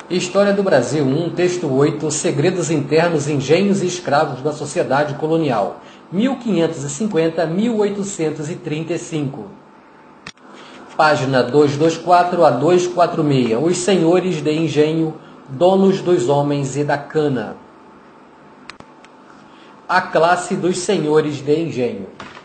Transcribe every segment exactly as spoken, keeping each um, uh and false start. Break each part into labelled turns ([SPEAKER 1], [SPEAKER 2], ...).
[SPEAKER 1] História do Brasil um, texto oito, Segredos internos, engenhos e escravos da sociedade colonial, mil quinhentos e cinquenta a mil oitocentos e trinta e cinco. Página duzentos e vinte e quatro a duzentos e quarenta e seis. Os senhores de engenho, donos dos homens e da cana. A classe dos senhores de engenho.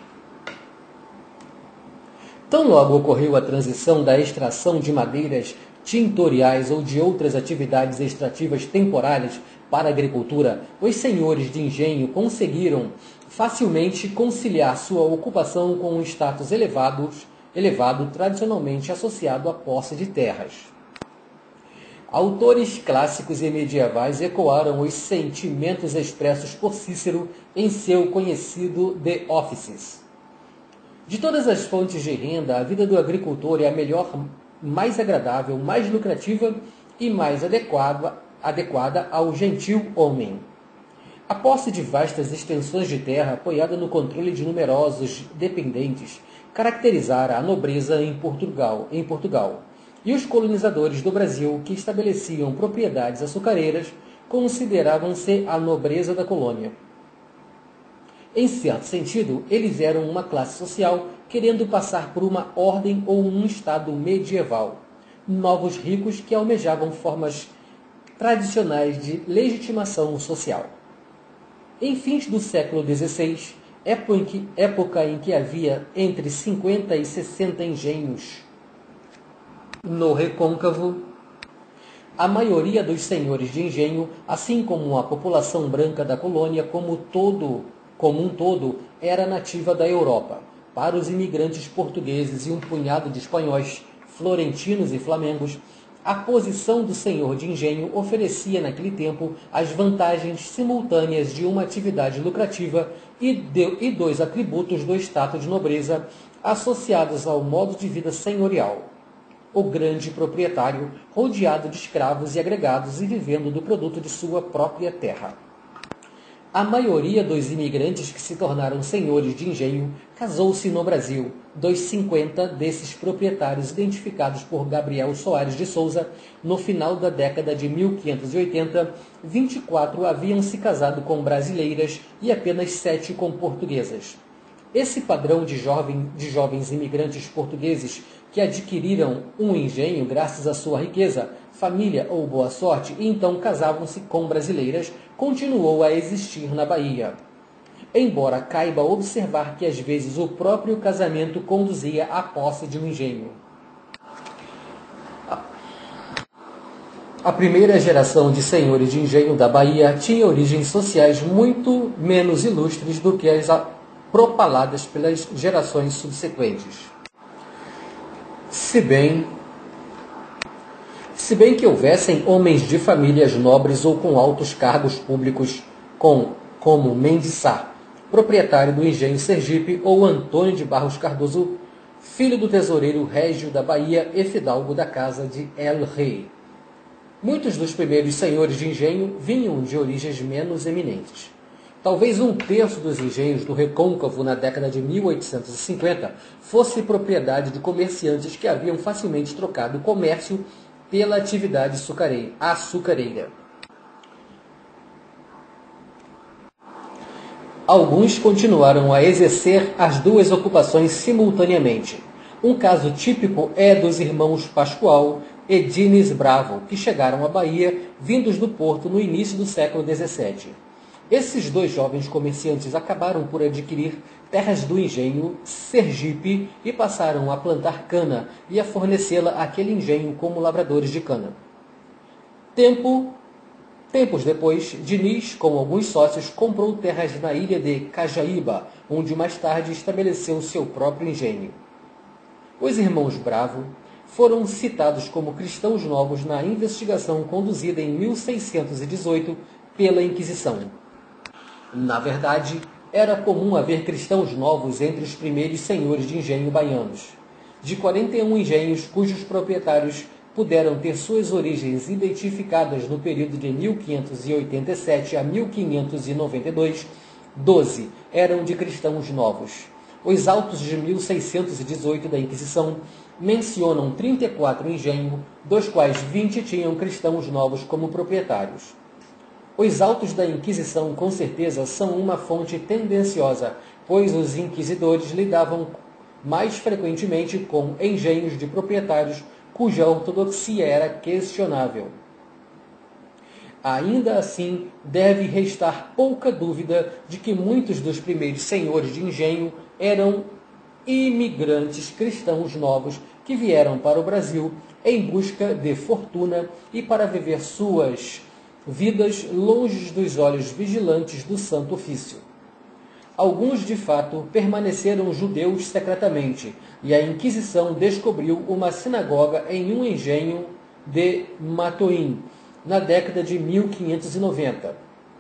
[SPEAKER 1] Tão logo ocorreu a transição da extração de madeiras tintoriais ou de outras atividades extrativas temporárias para a agricultura, os senhores de engenho conseguiram facilmente conciliar sua ocupação com um status elevado, elevado tradicionalmente associado à posse de terras. Autores clássicos e medievais ecoaram os sentimentos expressos por Cícero em seu conhecido De Officis. De todas as fontes de renda, a vida do agricultor é a melhor, mais agradável, mais lucrativa e mais adequada, adequada ao gentil homem. A posse de vastas extensões de terra, apoiada no controle de numerosos dependentes, caracterizara a nobreza em Portugal, em Portugal. E os colonizadores do Brasil, que estabeleciam propriedades açucareiras, consideravam-se a nobreza da colônia. Em certo sentido, eles eram uma classe social querendo passar por uma ordem ou um estado medieval. Novos ricos que almejavam formas tradicionais de legitimação social. Em fins do século dezesseis, época em que, época em que havia entre cinquenta e sessenta engenhos no recôncavo, a maioria dos senhores de engenho, assim como a população branca da colônia como todo como um todo, era nativa da Europa. Para os imigrantes portugueses e um punhado de espanhóis, florentinos e flamengos, a posição do senhor de engenho oferecia naquele tempo as vantagens simultâneas de uma atividade lucrativa e, de, e dos atributos do status de nobreza associados ao modo de vida senhorial. O grande proprietário, rodeado de escravos e agregados e vivendo do produto de sua própria terra. A maioria dos imigrantes que se tornaram senhores de engenho casou-se no Brasil. Dos cinquenta desses proprietários identificados por Gabriel Soares de Souza, no final da década de mil quinhentos e oitenta, vinte e quatro haviam se casado com brasileiras e apenas sete com portuguesas. Esse padrão de, jovem, de jovens imigrantes portugueses que adquiriram um engenho graças à sua riqueza, família ou boa sorte e então casavam-se com brasileiras, continuou a existir na Bahia. Embora caiba observar que às vezes o próprio casamento conduzia à posse de um engenho. A primeira geração de senhores de engenho da Bahia tinha origens sociais muito menos ilustres do que as propaladas pelas gerações subsequentes. Se bem, se bem que houvessem homens de famílias nobres ou com altos cargos públicos, com, como Mendes Sá, proprietário do engenho Sergipe, ou Antônio de Barros Cardoso, filho do tesoureiro régio da Bahia e fidalgo da casa de El Rei. Muitos dos primeiros senhores de engenho vinham de origens menos eminentes. Talvez um terço dos engenhos do recôncavo na década de mil oitocentos e cinquenta fosse propriedade de comerciantes que haviam facilmente trocado o comércio pela atividade açucareira. Alguns continuaram a exercer as duas ocupações simultaneamente. Um caso típico é dos irmãos Pascoal e Diniz Bravo, que chegaram à Bahia vindos do Porto no início do século dezessete. Esses dois jovens comerciantes acabaram por adquirir terras do engenho Sergipe e passaram a plantar cana e a fornecê-la àquele engenho como lavradores de cana. Tempo, tempos depois, Diniz, com alguns sócios, comprou terras na ilha de Cajaíba, onde mais tarde estabeleceu seu próprio engenho. Os irmãos Bravo foram citados como cristãos novos na investigação conduzida em mil seiscentos e dezoito pela Inquisição. Na verdade, era comum haver cristãos novos entre os primeiros senhores de engenho baianos. De quarenta e um engenhos cujos proprietários puderam ter suas origens identificadas no período de mil quinhentos e oitenta e sete a mil quinhentos e noventa e dois, doze eram de cristãos novos. Os autos de mil seiscentos e dezoito da Inquisição mencionam trinta e quatro engenhos, dos quais vinte tinham cristãos novos como proprietários. Os autos da Inquisição, com certeza, são uma fonte tendenciosa, pois os inquisidores lidavam mais frequentemente com engenhos de proprietários cuja ortodoxia era questionável. Ainda assim, deve restar pouca dúvida de que muitos dos primeiros senhores de engenho eram imigrantes cristãos novos que vieram para o Brasil em busca de fortuna e para viver suas vidas longe dos olhos vigilantes do Santo Ofício. Alguns, de fato, permaneceram judeus secretamente, e a Inquisição descobriu uma sinagoga em um engenho de Matoim, na década de mil quinhentos e noventa.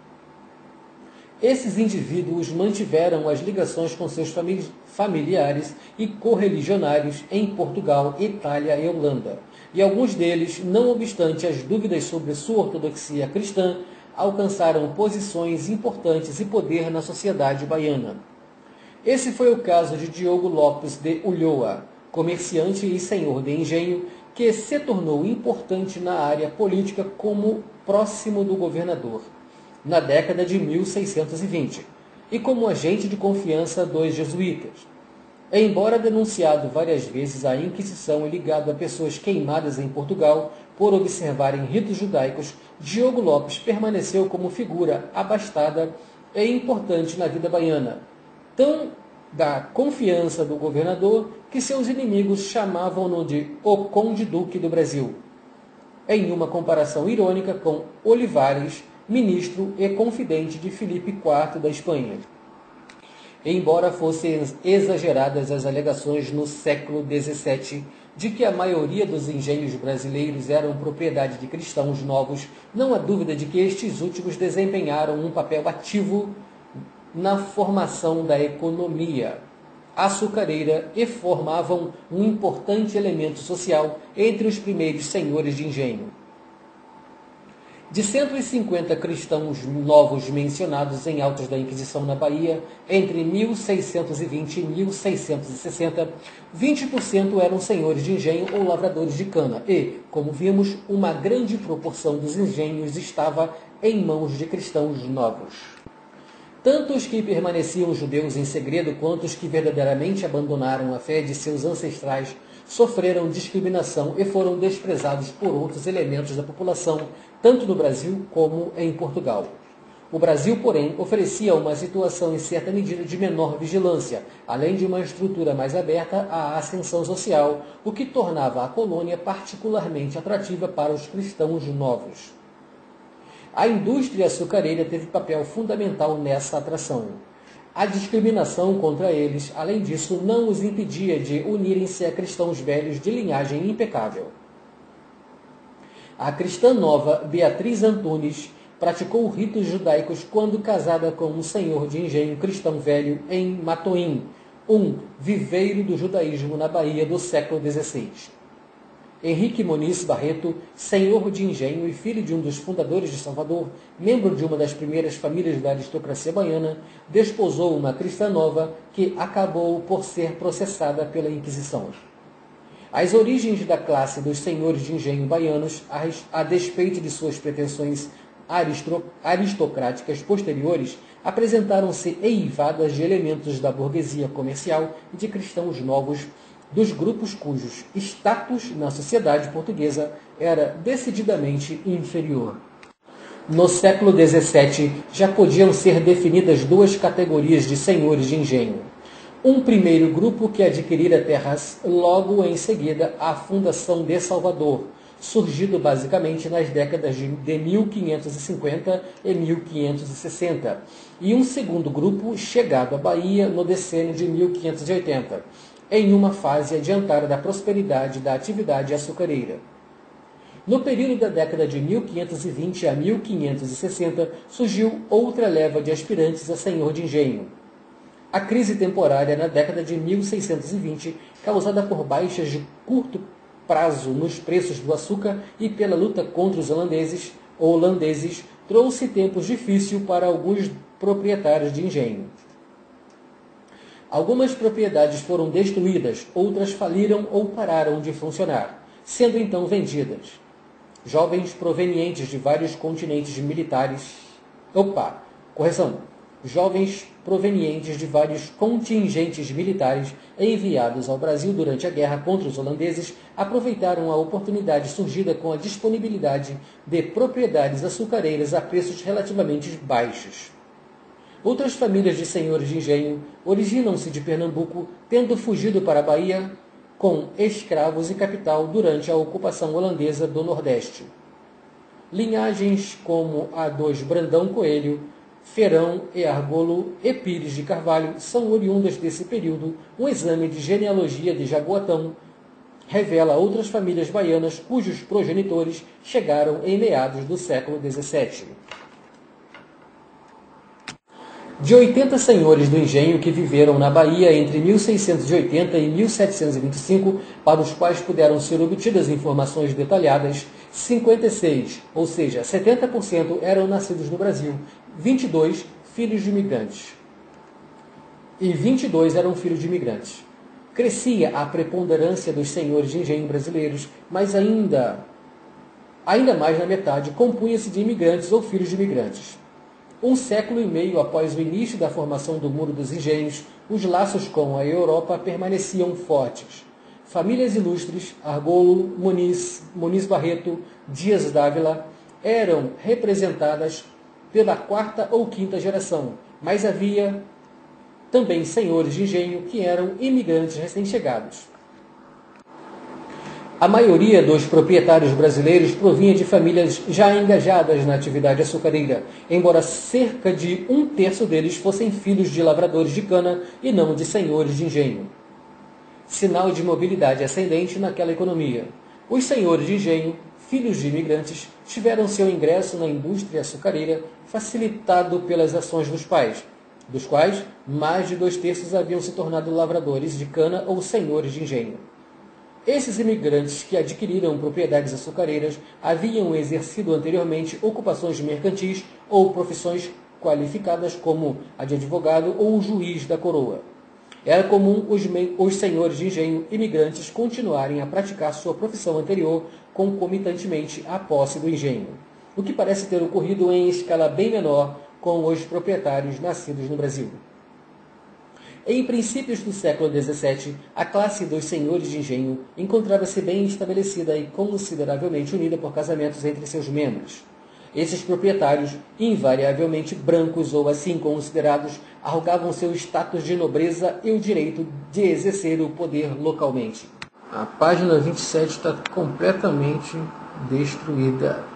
[SPEAKER 1] Esses indivíduos mantiveram as ligações com seus familiares e correligionários em Portugal, Itália e Holanda, e alguns deles, não obstante as dúvidas sobre sua ortodoxia cristã, alcançaram posições importantes e poder na sociedade baiana. Esse foi o caso de Diogo Lopes de Ulloa, comerciante e senhor de engenho, que se tornou importante na área política como próximo do governador, na década de mil seiscentos e vinte, e como agente de confiança dos jesuítas. Embora denunciado várias vezes à Inquisição e ligado a pessoas queimadas em Portugal por observarem ritos judaicos, Diogo Lopes permaneceu como figura abastada e importante na vida baiana, tão da confiança do governador que seus inimigos chamavam-no de o Conde-Duque do Brasil, em uma comparação irônica com Olivares, ministro e confidente de Filipe quarto da Espanha. Embora fossem exageradas as alegações no século dezessete de que a maioria dos engenhos brasileiros eram propriedade de cristãos novos, não há dúvida de que estes últimos desempenharam um papel ativo na formação da economia açucareira e formavam um importante elemento social entre os primeiros senhores de engenho. De cento e cinquenta cristãos novos mencionados em autos da Inquisição na Bahia, entre mil seiscentos e vinte e mil seiscentos e sessenta, vinte por cento eram senhores de engenho ou lavradores de cana e, como vimos, uma grande proporção dos engenhos estava em mãos de cristãos novos. Tanto os que permaneciam judeus em segredo quanto os que verdadeiramente abandonaram a fé de seus ancestrais sofreram discriminação e foram desprezados por outros elementos da população, tanto no Brasil como em Portugal. O Brasil, porém, oferecia uma situação em certa medida de menor vigilância, além de uma estrutura mais aberta à ascensão social, o que tornava a colônia particularmente atrativa para os cristãos novos. A indústria açucareira teve papel fundamental nessa atração. A discriminação contra eles, além disso, não os impedia de unirem-se a cristãos velhos de linhagem impecável. A cristã nova, Beatriz Antunes, praticou ritos judaicos quando casada com um senhor de engenho cristão velho em Matoim, um viveiro do judaísmo na Bahia do século dezesseis. Henrique Muniz Barreto, senhor de engenho e filho de um dos fundadores de Salvador, membro de uma das primeiras famílias da aristocracia baiana, desposou uma cristã nova que acabou por ser processada pela Inquisição. As origens da classe dos senhores de engenho baianos, a despeito de suas pretensões aristocráticas posteriores, apresentaram-se eivadas de elementos da burguesia comercial e de cristãos novos, dos grupos cujos status na sociedade portuguesa era decididamente inferior. No século dezessete, já podiam ser definidas duas categorias de senhores de engenho. Um primeiro grupo que adquirira terras logo em seguida à fundação de Salvador, surgido basicamente nas décadas de mil quinhentos e cinquenta e mil quinhentos e sessenta, e um segundo grupo chegado à Bahia no decênio de mil quinhentos e oitenta, em uma fase adiantada da prosperidade da atividade açucareira. No período da década de mil quinhentos e vinte a mil quinhentos e sessenta, surgiu outra leva de aspirantes a senhor de engenho. A crise temporária na década de mil seiscentos e vinte, causada por baixas de curto prazo nos preços do açúcar e pela luta contra os holandeses, holandeses trouxe tempos difíceis para alguns proprietários de engenho. Algumas propriedades foram destruídas, outras faliram ou pararam de funcionar, sendo então vendidas. Jovens provenientes de vários continentes militares... Opa, correção. Jovens provenientes de vários contingentes militares enviados ao Brasil durante a guerra contra os holandeses aproveitaram a oportunidade surgida com a disponibilidade de propriedades açucareiras a preços relativamente baixos. Outras famílias de senhores de engenho originam-se de Pernambuco, tendo fugido para a Bahia com escravos e capital durante a ocupação holandesa do Nordeste. Linhagens como a dos Brandão Coelho, Ferão e Argolo e Pires de Carvalho são oriundas desse período. Um exame de genealogia de Jaboatão revela outras famílias baianas cujos progenitores chegaram em meados do século dezessete. De oitenta senhores do engenho que viveram na Bahia entre mil seiscentos e oitenta e mil setecentos e vinte e cinco, para os quais puderam ser obtidas informações detalhadas, cinquenta e seis, ou seja, setenta por cento eram nascidos no Brasil, vinte e dois filhos de imigrantes. E vinte e dois eram filhos de imigrantes. Crescia a preponderância dos senhores de engenho brasileiros, mas ainda, ainda mais na metade compunha-se de imigrantes ou filhos de imigrantes. Um século e meio após o início da formação do Muro dos Engenhos, os laços com a Europa permaneciam fortes. Famílias ilustres, Argolo, Muniz, Muniz Barreto, Dias Dávila, eram representadas pela quarta ou quinta geração, mas havia também senhores de engenho que eram imigrantes recém-chegados. A maioria dos proprietários brasileiros provinha de famílias já engajadas na atividade açucareira, embora cerca de um terço deles fossem filhos de lavradores de cana e não de senhores de engenho. Sinal de mobilidade ascendente naquela economia. Os senhores de engenho, filhos de imigrantes, tiveram seu ingresso na indústria açucareira facilitado pelas ações dos pais, dos quais mais de dois terços haviam se tornado lavradores de cana ou senhores de engenho. Esses imigrantes que adquiriram propriedades açucareiras haviam exercido anteriormente ocupações mercantis ou profissões qualificadas como a de advogado ou juiz da coroa. Era comum os, os senhores de engenho imigrantes continuarem a praticar sua profissão anterior concomitantemente à posse do engenho, o que parece ter ocorrido em escala bem menor com os proprietários nascidos no Brasil. Em princípios do século dezessete, a classe dos senhores de engenho encontrava-se bem estabelecida e consideravelmente unida por casamentos entre seus membros. Esses proprietários, invariavelmente brancos ou assim considerados, arrogavam seu status de nobreza e o direito de exercer o poder localmente. A página vinte e sete está completamente destruída.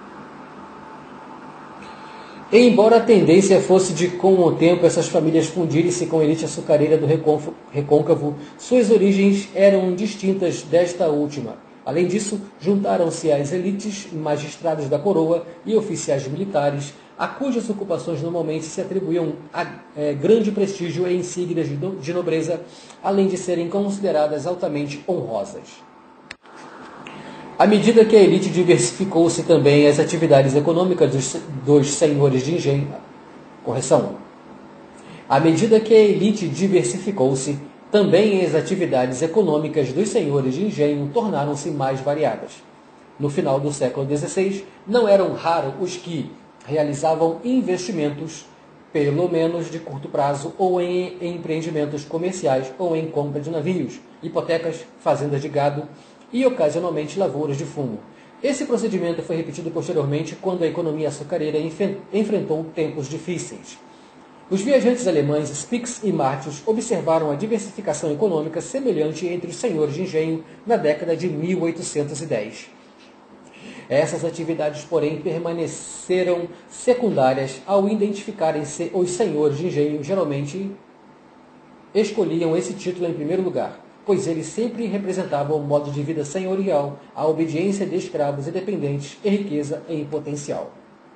[SPEAKER 1] E embora a tendência fosse de, com o tempo, essas famílias fundirem-se com a elite açucareira do recôncavo, suas origens eram distintas desta última. Além disso, juntaram-se às elites, magistrados da coroa e oficiais militares, a cujas ocupações normalmente se atribuíam a é, grande prestígio e insígnias de nobreza, além de serem consideradas altamente honrosas. À medida que a elite diversificou-se também as atividades econômicas dos, dos senhores de engenho... Correção. À medida que a elite diversificou-se, também as atividades econômicas dos senhores de engenho tornaram-se mais variadas. No final do século dezesseis, não eram raros os que realizavam investimentos, pelo menos de curto prazo, ou em empreendimentos comerciais, ou em compra de navios, hipotecas, fazendas de gado, e ocasionalmente lavouras de fumo. Esse procedimento foi repetido posteriormente quando a economia açucareira enfrentou tempos difíceis. Os viajantes alemães Spix e Martius observaram a diversificação econômica semelhante entre os senhores de engenho na década de mil oitocentos e dez. Essas atividades, porém, permaneceram secundárias ao identificarem-se os senhores de engenho, geralmente escolhiam esse título em primeiro lugar, pois eles sempre representavam um modo de vida senhorial, a obediência de escravos e dependentes e riqueza em potencial.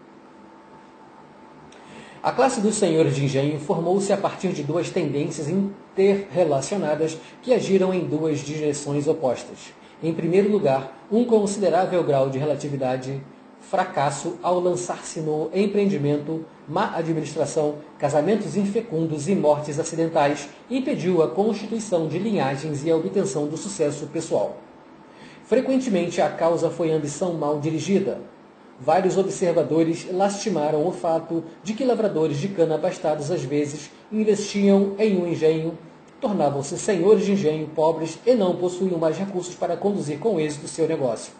[SPEAKER 1] A classe dos senhores de engenho formou-se a partir de duas tendências interrelacionadas que agiram em duas direções opostas. Em primeiro lugar, um considerável grau de relatividade fracasso ao lançar-se no empreendimento, má administração, casamentos infecundos e mortes acidentais impediu a constituição de linhagens e a obtenção do sucesso pessoal. Frequentemente a causa foi ambição mal dirigida. Vários observadores lastimaram o fato de que lavradores de cana abastados às vezes investiam em um engenho, tornavam-se senhores de engenho pobres e não possuíam mais recursos para conduzir com êxito seu negócio.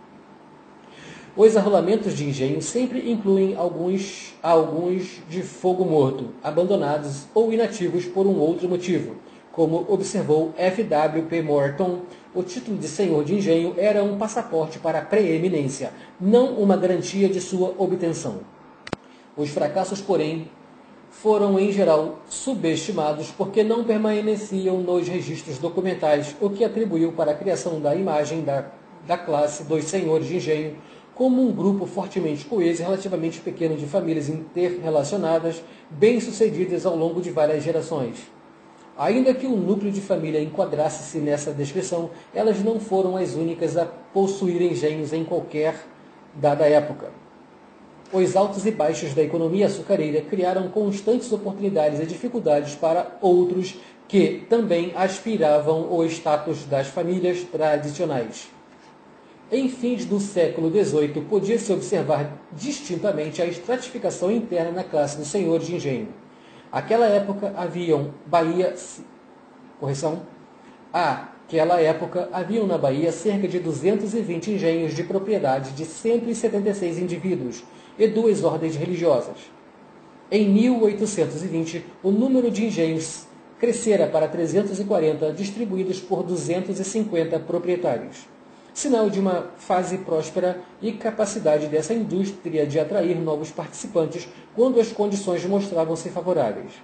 [SPEAKER 1] Os arrolamentos de engenho sempre incluem alguns, alguns de fogo morto, abandonados ou inativos por um outro motivo. Como observou F W P Morton, o título de senhor de engenho era um passaporte para a preeminência, não uma garantia de sua obtenção. Os fracassos, porém, foram em geral subestimados porque não permaneciam nos registros documentais, o que atribuiu para a criação da imagem da, da classe dos senhores de engenho como um grupo fortemente coeso e relativamente pequeno de famílias interrelacionadas, bem-sucedidas ao longo de várias gerações. Ainda que o núcleo de família enquadrasse-se nessa descrição, elas não foram as únicas a possuir engenhos em qualquer dada época. Os altos e baixos da economia açucareira criaram constantes oportunidades e dificuldades para outros que também aspiravam ao status das famílias tradicionais. Em fins do século dezoito, podia-se observar distintamente a estratificação interna na classe dos senhores de engenho. Aquela época haviam Bahia, correção, Aquela época haviam na Bahia cerca de duzentos e vinte engenhos de propriedade de cento e setenta e seis indivíduos e duas ordens religiosas. Em mil oitocentos e vinte, o número de engenhos crescera para trezentos e quarenta, distribuídos por duzentos e cinquenta proprietários. Sinal de uma fase próspera e capacidade dessa indústria de atrair novos participantes quando as condições mostravam-se favoráveis.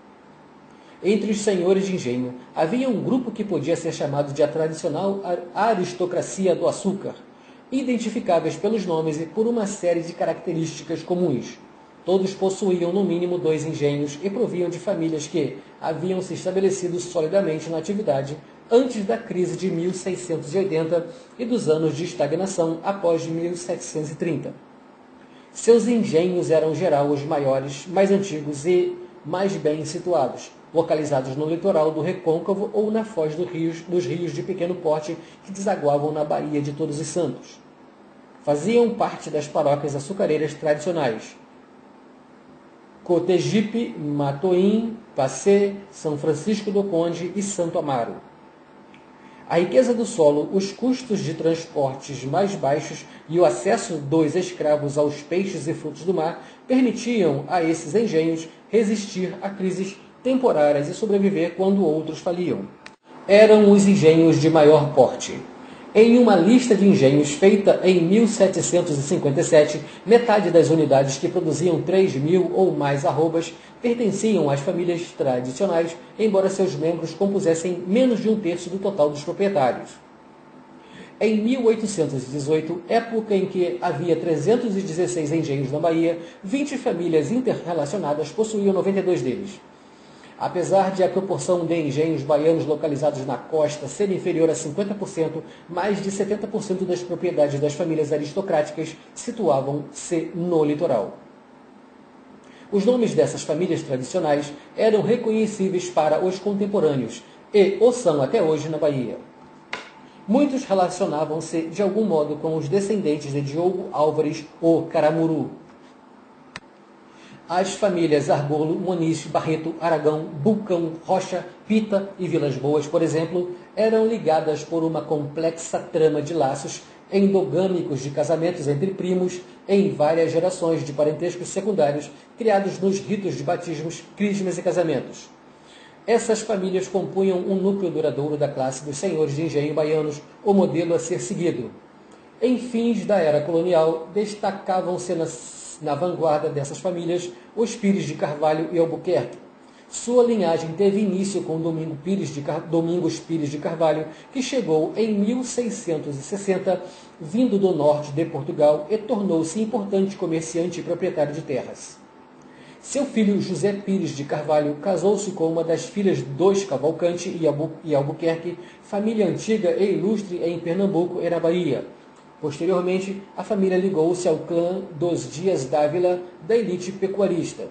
[SPEAKER 1] Entre os senhores de engenho, havia um grupo que podia ser chamado de a tradicional aristocracia do açúcar, identificáveis pelos nomes e por uma série de características comuns. Todos possuíam no mínimo dois engenhos e proviam de famílias que haviam se estabelecido solidamente na atividade antes da crise de mil seiscentos e oitenta e dos anos de estagnação após mil setecentos e trinta. Seus engenhos eram, em geral, os maiores, mais antigos e mais bem situados, localizados no litoral do Recôncavo ou na foz do rios, dos rios de pequeno porte que desaguavam na Baía de Todos os Santos. Faziam parte das paróquias açucareiras tradicionais: Cotegipe, Matoim, Pacé, São Francisco do Conde e Santo Amaro. A riqueza do solo, os custos de transportes mais baixos e o acesso dos escravos aos peixes e frutos do mar permitiam a esses engenhos resistir a crises temporárias e sobreviver quando outros faliam. Eram os engenhos de maior porte. Em uma lista de engenhos feita em mil setecentos e cinquenta e sete, metade das unidades que produziam três mil ou mais arrobas pertenciam às famílias tradicionais, embora seus membros compusessem menos de um terço do total dos proprietários. Em mil oitocentos e dezoito, época em que havia trezentos e dezesseis engenhos na Bahia, vinte famílias interrelacionadas possuíam noventa e dois deles. Apesar de a proporção de engenhos baianos localizados na costa ser inferior a cinquenta por cento, mais de setenta por cento das propriedades das famílias aristocráticas situavam-se no litoral. Os nomes dessas famílias tradicionais eram reconhecíveis para os contemporâneos e o são até hoje na Bahia. Muitos relacionavam-se de algum modo com os descendentes de Diogo Álvares ou Caramuru. As famílias Arbolo, Moniz, Barreto, Aragão, Bulcão, Rocha, Pita e Vilas Boas, por exemplo, eram ligadas por uma complexa trama de laços endogâmicos de casamentos entre primos em várias gerações de parentescos secundários criados nos ritos de batismos, crismas e casamentos. Essas famílias compunham um núcleo duradouro da classe dos senhores de engenho baianos, o modelo a ser seguido. Em fins da era colonial, destacavam-se nas Na vanguarda dessas famílias, os Pires de Carvalho e Albuquerque. Sua linhagem teve início com Domingo Pires de Car... Domingos Pires de Carvalho, que chegou em mil seiscentos e sessenta, vindo do norte de Portugal, e tornou-se importante comerciante e proprietário de terras. Seu filho José Pires de Carvalho casou-se com uma das filhas dos Cavalcante e, Albu... e Albuquerque, família antiga e ilustre em Pernambuco e na Bahia. Posteriormente, a família ligou-se ao clã dos Dias Dávila, da elite pecuarista.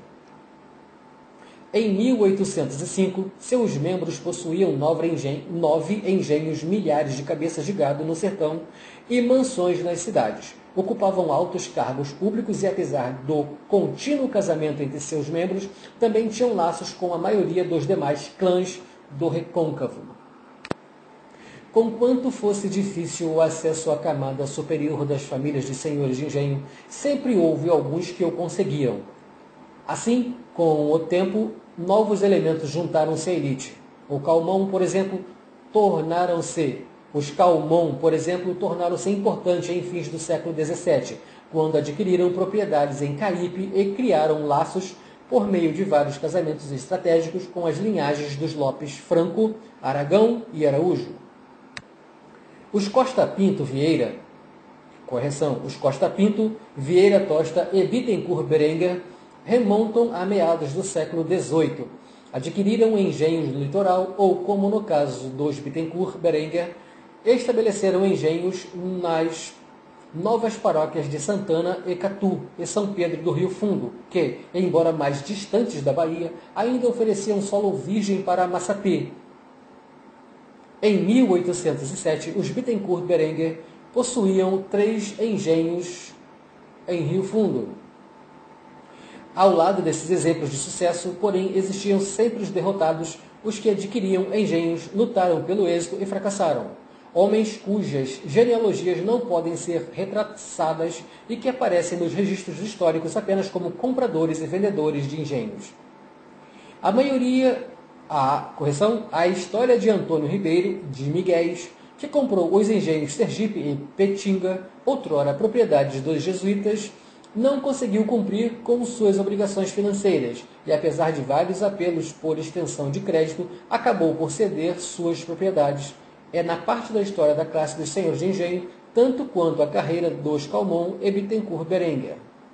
[SPEAKER 1] Em mil oitocentos e cinco, seus membros possuíam nove, engen nove engenhos, milhares de cabeças de gado no sertão e mansões nas cidades. Ocupavam altos cargos públicos e, apesar do contínuo casamento entre seus membros, também tinham laços com a maioria dos demais clãs do Recôncavo. Conquanto fosse difícil o acesso à camada superior das famílias de senhores de engenho, sempre houve alguns que o conseguiam. Assim, com o tempo, novos elementos juntaram-se à elite. O Calmon, por exemplo, tornaram-se Os Calmon, por exemplo, tornaram-se importantes em fins do século dezessete, quando adquiriram propriedades em Caípe e criaram laços por meio de vários casamentos estratégicos com as linhagens dos Lopes Franco, Aragão e Araújo. Os Costa Pinto Vieira, correção, os Costa Pinto, Vieira Tosta e Bittencourt Berenguer remontam a meados do século dezoito. Adquiriram engenhos no litoral ou, como no caso dos Bittencourt Berenguer, estabeleceram engenhos nas novas paróquias de Santana e Catu e São Pedro do Rio Fundo, que, embora mais distantes da Bahia, ainda ofereciam solo virgem para Massapê. Em mil oitocentos e sete, os Bittencourt Berenguer possuíam três engenhos em Rio Fundo. Ao lado desses exemplos de sucesso, porém, existiam sempre os derrotados, os que adquiriam engenhos, lutaram pelo êxito e fracassaram. Homens cujas genealogias não podem ser retraçadas e que aparecem nos registros históricos apenas como compradores e vendedores de engenhos. A maioria, a correção, a história de Antônio Ribeiro, de Miguéis, que comprou os engenhos Sergipe e Petinga, outrora propriedades dos jesuítas, não conseguiu cumprir com suas obrigações financeiras e, apesar de vários apelos por extensão de crédito, acabou por ceder suas propriedades. É na parte da história da classe dos senhores de engenho, tanto quanto a carreira dos Calmon e Bittencourt Berenguer.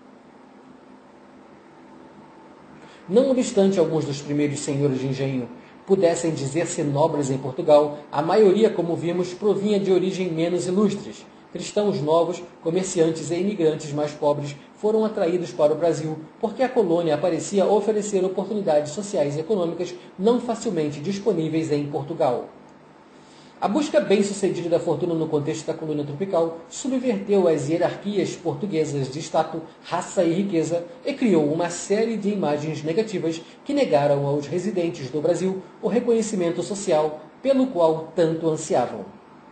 [SPEAKER 1] Não obstante alguns dos primeiros senhores de engenho pudessem dizer-se nobres em Portugal, a maioria, como vimos, provinha de origem menos ilustres. Cristãos novos, comerciantes e imigrantes mais pobres foram atraídos para o Brasil, porque a colônia parecia oferecer oportunidades sociais e econômicas não facilmente disponíveis em Portugal. A busca bem-sucedida da fortuna no contexto da colônia tropical subverteu as hierarquias portuguesas de status, raça e riqueza e criou uma série de imagens negativas que negaram aos residentes do Brasil o reconhecimento social pelo qual tanto ansiavam.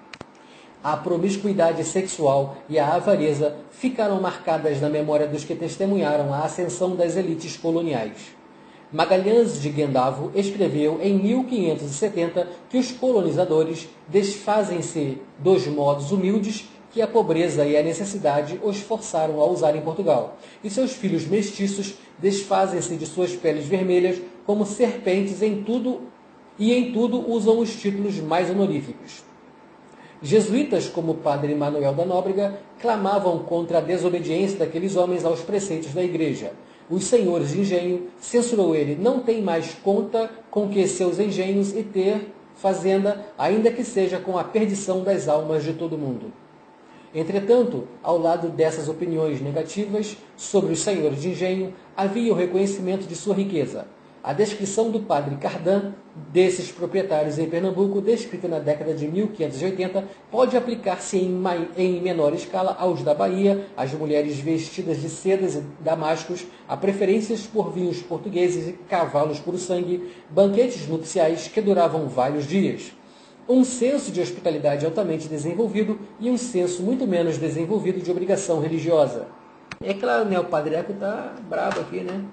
[SPEAKER 1] A promiscuidade sexual e a avareza ficaram marcadas na memória dos que testemunharam a ascensão das elites coloniais. Magalhães de Guendavo escreveu em mil quinhentos e setenta que os colonizadores desfazem-se dos modos humildes que a pobreza e a necessidade os forçaram a usar em Portugal, e seus filhos mestiços desfazem-se de suas peles vermelhas como serpentes em tudo e em tudo usam os títulos mais honoríficos. Jesuítas como o padre Manuel da Nóbrega clamavam contra a desobediência daqueles homens aos preceitos da igreja. Os senhores de engenho, censurou ele, não tem mais conta com que seus engenhos e ter fazenda, ainda que seja com a perdição das almas de todo mundo. Entretanto, ao lado dessas opiniões negativas sobre os senhores de engenho, havia o reconhecimento de sua riqueza. A descrição do padre Cardan desses proprietários em Pernambuco, descrita na década de mil quinhentos e oitenta, pode aplicar-se em, em menor escala aos da Bahia, às mulheres vestidas de sedas e damascos, a preferências por vinhos portugueses e cavalos por sangue, banquetes nupciais que duravam vários dias. Um senso de hospitalidade altamente desenvolvido e um senso muito menos desenvolvido de obrigação religiosa. É claro, né? O padre Eco tá bravo aqui, né?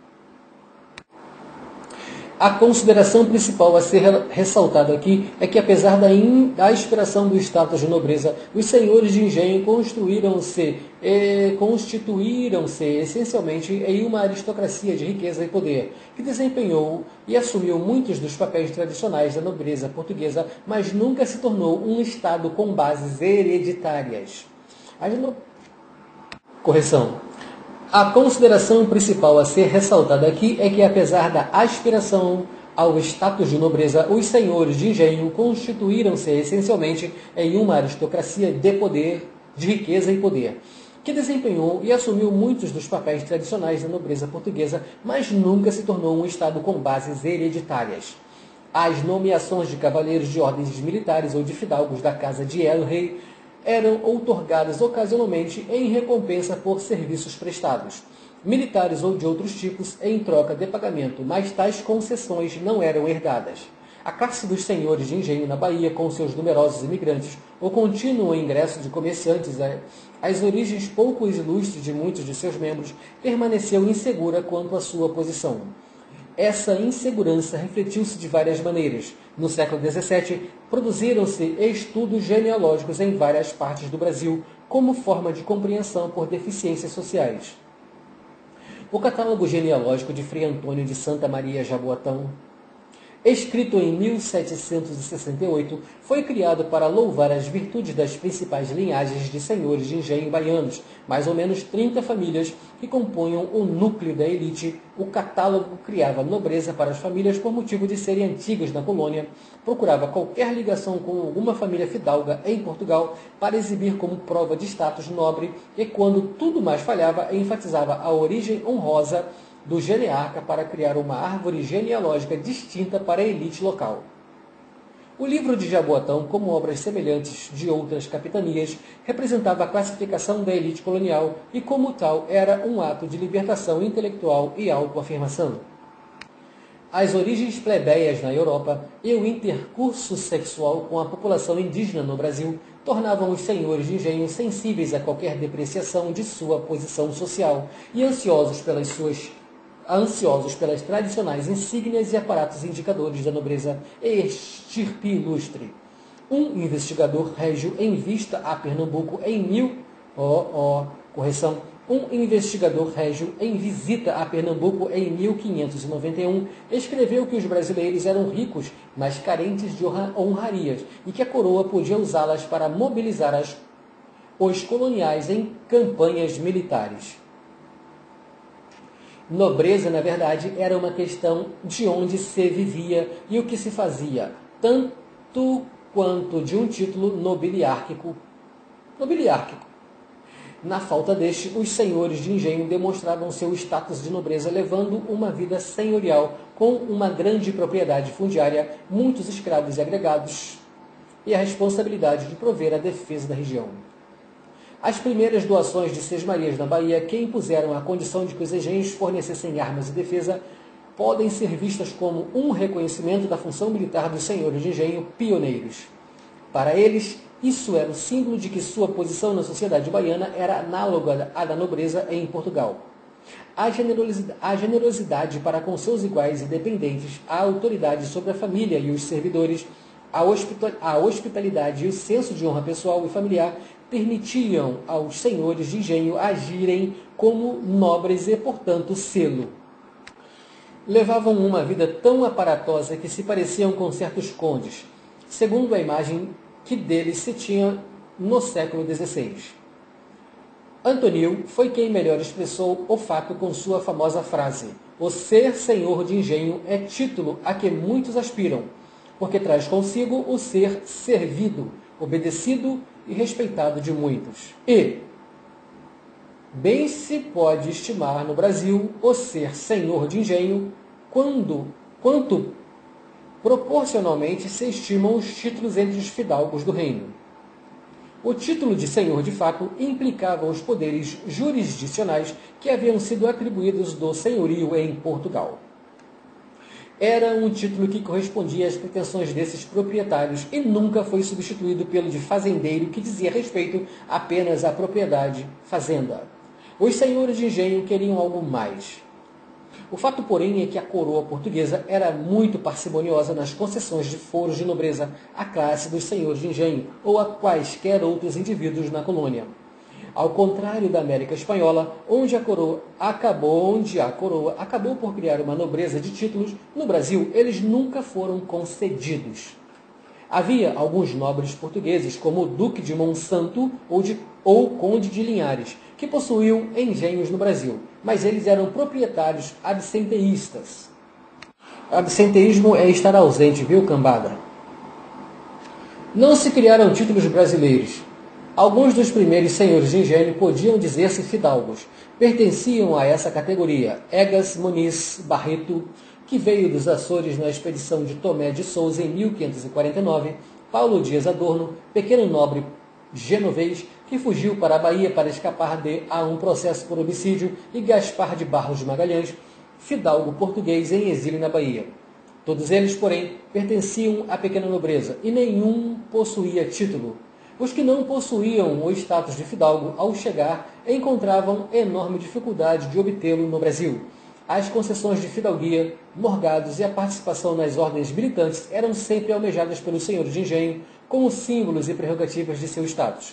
[SPEAKER 1] A consideração principal a ser ressaltada aqui é que, apesar da, in, da inspiração do status de nobreza, os senhores de engenho construíram-se e constituíram-se essencialmente em uma aristocracia de riqueza e poder, que desempenhou e assumiu muitos dos papéis tradicionais da nobreza portuguesa, mas nunca se tornou um Estado com bases hereditárias. A no... Correção. A consideração principal a ser ressaltada aqui é que, apesar da aspiração ao status de nobreza, os senhores de engenho constituíram-se essencialmente em uma aristocracia de poder, de riqueza e poder, que desempenhou e assumiu muitos dos papéis tradicionais da nobreza portuguesa, mas nunca se tornou um Estado com bases hereditárias. As nomeações de cavaleiros de ordens militares ou de fidalgos da casa de El-Rei eram outorgadas ocasionalmente em recompensa por serviços prestados, militares ou de outros tipos, em troca de pagamento, mas tais concessões não eram herdadas. A classe dos senhores de engenho na Bahia, com seus numerosos imigrantes, o contínuo ingresso de comerciantes, as origens pouco ilustres de muitos de seus membros, permaneceu insegura quanto à sua posição. Essa insegurança refletiu-se de várias maneiras. No século dezessete, produziram-se estudos genealógicos em várias partes do Brasil, como forma de compreensão por deficiências sociais. O catálogo genealógico de Frei Antônio de Santa Maria Jaboatão, escrito em mil setecentos e sessenta e oito, foi criado para louvar as virtudes das principais linhagens de senhores de engenho baianos, mais ou menos trinta famílias que compunham o núcleo da elite. O catálogo criava nobreza para as famílias por motivo de serem antigas na colônia, procurava qualquer ligação com alguma família fidalga em Portugal para exibir como prova de status nobre e, quando tudo mais falhava, enfatizava a origem honrosa do genearca para criar uma árvore genealógica distinta para a elite local. O livro de Jaboatão, como obras semelhantes de outras capitanias, representava a classificação da elite colonial e, como tal, era um ato de libertação intelectual e autoafirmação. As origens plebeias na Europa e o intercurso sexual com a população indígena no Brasil tornavam os senhores de engenho sensíveis a qualquer depreciação de sua posição social e ansiosos pelas suas ansiosos pelas tradicionais insígnias e aparatos indicadores da nobreza e estirpe ilustre. Um investigador régio em vista a Pernambuco em mil... Oh, oh, correção. Um investigador régio em visita a Pernambuco em mil quinhentos e noventa e um escreveu que os brasileiros eram ricos, mas carentes de honrarias, e que a coroa podia usá-las para mobilizar as, os coloniais em campanhas militares. Nobreza, na verdade, era uma questão de onde se vivia e o que se fazia, tanto quanto de um título nobiliárquico. nobiliárquico. Na falta deste, os senhores de engenho demonstravam seu status de nobreza, levando uma vida senhorial com uma grande propriedade fundiária, muitos escravos e agregados, e a responsabilidade de prover a defesa da região. As primeiras doações de Sesmarias na Bahia, que impuseram a condição de que os engenhos fornecessem armas e defesa, podem ser vistas como um reconhecimento da função militar dos senhores de engenho pioneiros. Para eles, isso era o símbolo de que sua posição na sociedade baiana era análoga à da nobreza em Portugal. A generosidade, a generosidade para com seus iguais e dependentes, a autoridade sobre a família e os servidores, a hospitalidade e o senso de honra pessoal e familiar permitiam aos senhores de engenho agirem como nobres e, portanto, selo. Levavam uma vida tão aparatosa que se pareciam com certos condes, segundo a imagem que deles se tinha no século dezesseis. Antonil foi quem melhor expressou o fato com sua famosa frase: "O ser senhor de engenho é título a que muitos aspiram, porque traz consigo o ser servido, obedecido e respeitado de muitos. E bem se pode estimar no Brasil o ser senhor de engenho quando, quanto proporcionalmente se estimam os títulos entre os fidalgos do reino." O título de senhor de fato implicava os poderes jurisdicionais que haviam sido atribuídos do senhorio em Portugal. Era um título que correspondia às pretensões desses proprietários e nunca foi substituído pelo de fazendeiro, que dizia respeito apenas à propriedade fazenda. Os senhores de engenho queriam algo mais. O fato, porém, é que a coroa portuguesa era muito parcimoniosa nas concessões de foros de nobreza à classe dos senhores de engenho ou a quaisquer outros indivíduos na colônia. Ao contrário da América Espanhola, onde a coroa acabou, onde a coroa acabou por criar uma nobreza de títulos, no Brasil eles nunca foram concedidos. Havia alguns nobres portugueses, como o Duque de Monsanto ou, de, ou Conde de Linhares, que possuíam engenhos no Brasil, mas eles eram proprietários absenteístas. Absenteísmo é estar ausente, viu, cambada? Não se criaram títulos brasileiros. Alguns dos primeiros senhores de engenho podiam dizer-se fidalgos. Pertenciam a essa categoria Egas Muniz Barreto, que veio dos Açores na expedição de Tomé de Souza em mil quinhentos e quarenta e nove, Paulo Dias Adorno, pequeno nobre genovês, que fugiu para a Bahia para escapar de a um processo por homicídio, e Gaspar de Barros Magalhães, fidalgo português em exílio na Bahia. Todos eles, porém, pertenciam à pequena nobreza, e nenhum possuía título. Os que não possuíam o status de fidalgo, ao chegar, encontravam enorme dificuldade de obtê-lo no Brasil. As concessões de fidalguia, morgados e a participação nas ordens militantes eram sempre almejadas pelos senhores de engenho como símbolos e prerrogativas de seu status.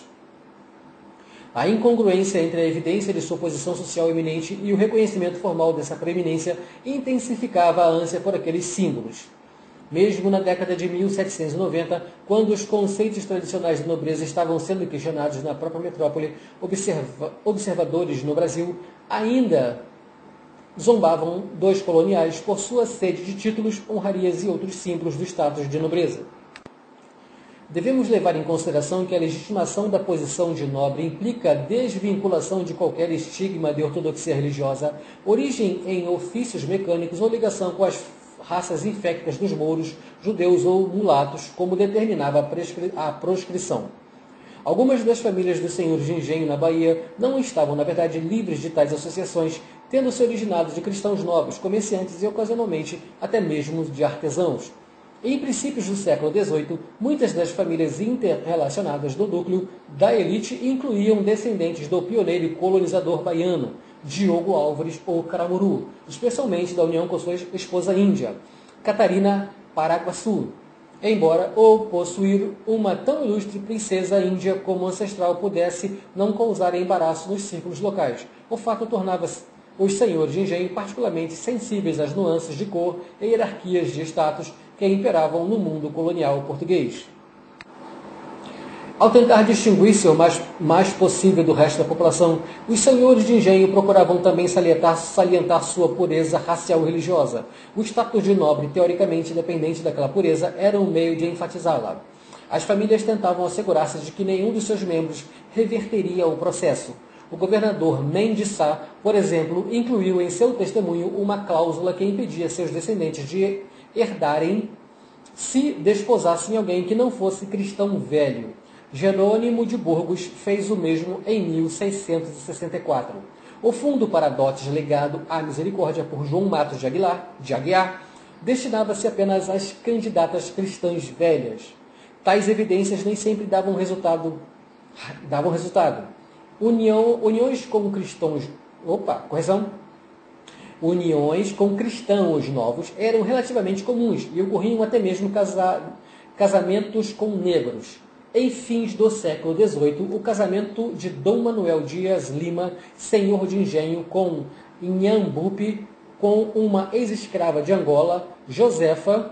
[SPEAKER 1] A incongruência entre a evidência de sua posição social eminente e o reconhecimento formal dessa preeminência intensificava a ânsia por aqueles símbolos. Mesmo na década de mil setecentos e noventa, quando os conceitos tradicionais de nobreza estavam sendo questionados na própria metrópole, observa observadores no Brasil ainda zombavam dos coloniais por sua sede de títulos, honrarias e outros símbolos do status de nobreza. Devemos levar em consideração que a legitimação da posição de nobre implica a desvinculação de qualquer estigma de ortodoxia religiosa, origem em ofícios mecânicos ou ligação com as raças infectas dos mouros, judeus ou mulatos, como determinava a, prescri a proscrição. Algumas das famílias dos senhores de engenho na Bahia não estavam, na verdade, livres de tais associações, tendo se originado de cristãos nobres, comerciantes e, ocasionalmente, até mesmo de artesãos. Em princípios do século dezoito, muitas das famílias interrelacionadas do núcleo da elite incluíam descendentes do pioneiro e colonizador baiano, Diogo Álvares ou Caramuru, especialmente da união com sua esposa índia, Catarina Paraguaçu, embora ou possuir uma tão ilustre princesa índia como ancestral pudesse não causar embaraço nos círculos locais. O fato tornava os senhores de engenho particularmente sensíveis às nuances de cor e hierarquias de status que imperavam no mundo colonial português. Ao tentar distinguir-se o mais, mais possível do resto da população, os senhores de engenho procuravam também salientar, salientar sua pureza racial e religiosa. O status de nobre, teoricamente independente daquela pureza, era um meio de enfatizá-la. As famílias tentavam assegurar-se de que nenhum dos seus membros reverteria o processo. O governador Mendes Sá, por exemplo, incluiu em seu testemunho uma cláusula que impedia seus descendentes de herdarem se desposassem alguém que não fosse cristão velho. Jerônimo de Burgos fez o mesmo em mil seiscentos e sessenta e quatro. O fundo para dotes legado à misericórdia por João Matos de Aguilar, de Aguiar, destinava-se apenas às candidatas cristãs velhas. Tais evidências nem sempre davam resultado. Davam resultado. União, uniões com cristãos... Opa, correção. Uniões com cristãos novos eram relativamente comuns e ocorriam até mesmo casa, casamentos com negros. Em fins do século dezoito, o casamento de Dom Manuel Dias Lima, senhor de engenho, com Inhambupe, com uma ex-escrava de Angola, Josefa,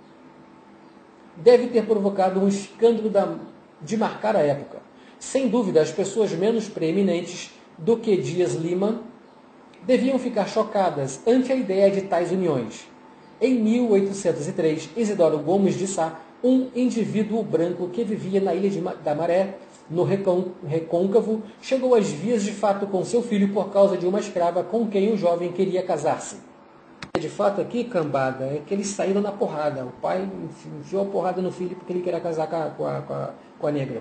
[SPEAKER 1] deve ter provocado um escândalo da, de marcar a época. Sem dúvida, as pessoas menos preeminentes do que Dias Lima deviam ficar chocadas ante a ideia de tais uniões. Em mil oitocentos e três, Isidoro Gomes de Sá, um indivíduo branco que vivia na Ilha de Ma da Maré, no Recôncavo, chegou às vias de fato com seu filho por causa de uma escrava com quem o jovem queria casar-se. De fato aqui, cambada, é que eles saíram na porrada. O pai enfiou a porrada no filho porque ele queria casar com a, com a, com a, com a negra.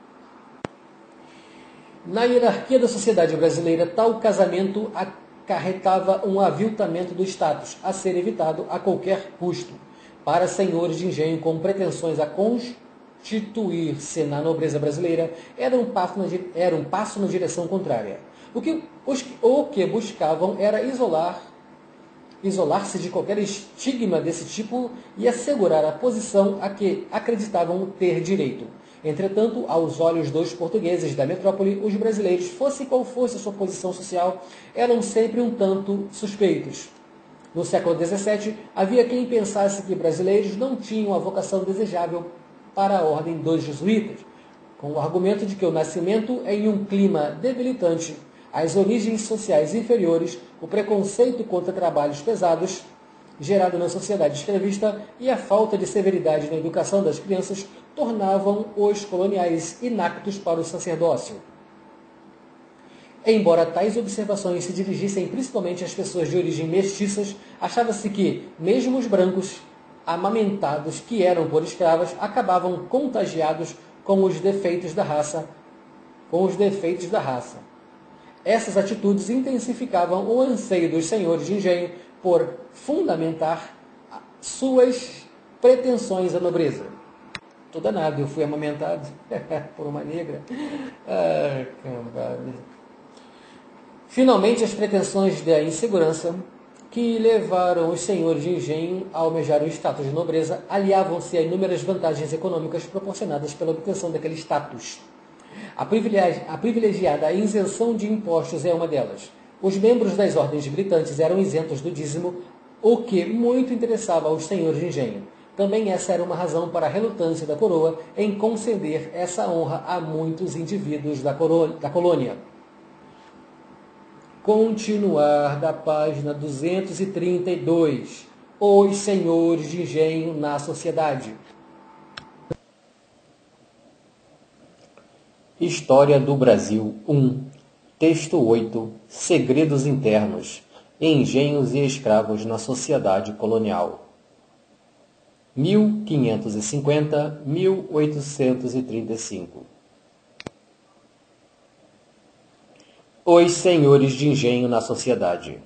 [SPEAKER 1] Na hierarquia da sociedade brasileira, tal casamento acarretava um aviltamento do status, a ser evitado a qualquer custo. Para senhores de engenho com pretensões a constituir-se na nobreza brasileira, era um passo na, era um passo na direção contrária. O que, os, o que buscavam era isolar, isolar-se de qualquer estigma desse tipo e assegurar a posição a que acreditavam ter direito. Entretanto, aos olhos dos portugueses da metrópole, os brasileiros, fosse qual fosse a sua posição social, eram sempre um tanto suspeitos. No século dezessete, havia quem pensasse que brasileiros não tinham a vocação desejável para a ordem dos jesuítas, com o argumento de que o nascimento em um clima debilitante, as origens sociais inferiores, o preconceito contra trabalhos pesados gerado na sociedade escravista e a falta de severidade na educação das crianças tornavam os coloniais inaptos para o sacerdócio. Embora tais observações se dirigissem principalmente às pessoas de origem mestiças, achava-se que, mesmo os brancos, amamentados que eram por escravas, acabavam contagiados com os defeitos da raça, com os defeitos da raça. Essas atitudes intensificavam o anseio dos senhores de engenho por fundamentar suas pretensões à nobreza. Tô danado, eu fui amamentado por uma negra. Ah, caramba. Finalmente, as pretensões da insegurança que levaram os senhores de engenho a almejar o status de nobreza aliavam-se a inúmeras vantagens econômicas proporcionadas pela obtenção daquele status. A, privilegi a privilegiada isenção de impostos é uma delas. Os membros das ordens gritantes eram isentos do dízimo, o que muito interessava aos senhores de engenho. Também essa era uma razão para a relutância da coroa em conceder essa honra a muitos indivíduos da, da colônia. Continuar da página duzentos e trinta e dois. Os senhores de engenho na sociedade. História do Brasil um. Texto oito. Segredos internos. Engenhos e escravos na sociedade colonial. mil quinhentos e cinquenta a mil oitocentos e trinta e cinco. Os senhores de engenho na sociedade.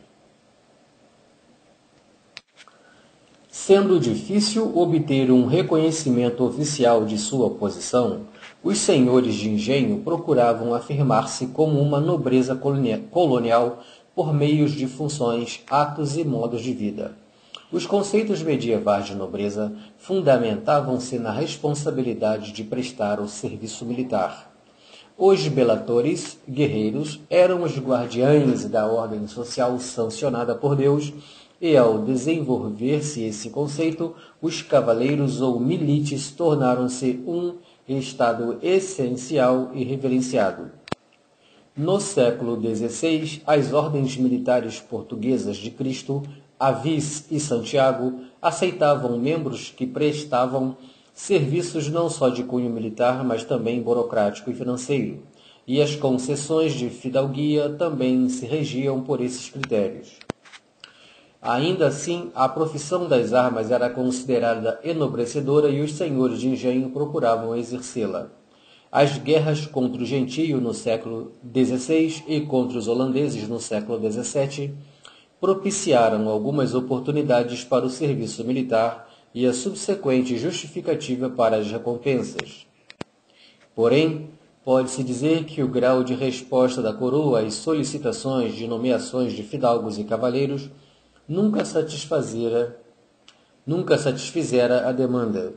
[SPEAKER 1] Sendo difícil obter um reconhecimento oficial de sua posição, os senhores de engenho procuravam afirmar-se como uma nobreza colonial por meios de funções, atos e modos de vida. Os conceitos medievais de nobreza fundamentavam-se na responsabilidade de prestar o serviço militar. Os belatores, guerreiros, eram os guardiães da ordem social sancionada por Deus, e ao desenvolver-se esse conceito, os cavaleiros ou milites tornaram-se um estado essencial e reverenciado. No século dezesseis, as ordens militares portuguesas de Cristo, Avis e Santiago aceitavam membros que prestavam serviços não só de cunho militar, mas também burocrático e financeiro, e as concessões de fidalguia também se regiam por esses critérios. Ainda assim, a profissão das armas era considerada enobrecedora e os senhores de engenho procuravam exercê-la. As guerras contra o gentio no século dezesseis e contra os holandeses no século dezessete propiciaram algumas oportunidades para o serviço militar e a subsequente justificativa para as recompensas. Porém, pode-se dizer que o grau de resposta da coroa às solicitações de nomeações de fidalgos e cavaleiros nunca satisfazera, nunca satisfizera a demanda.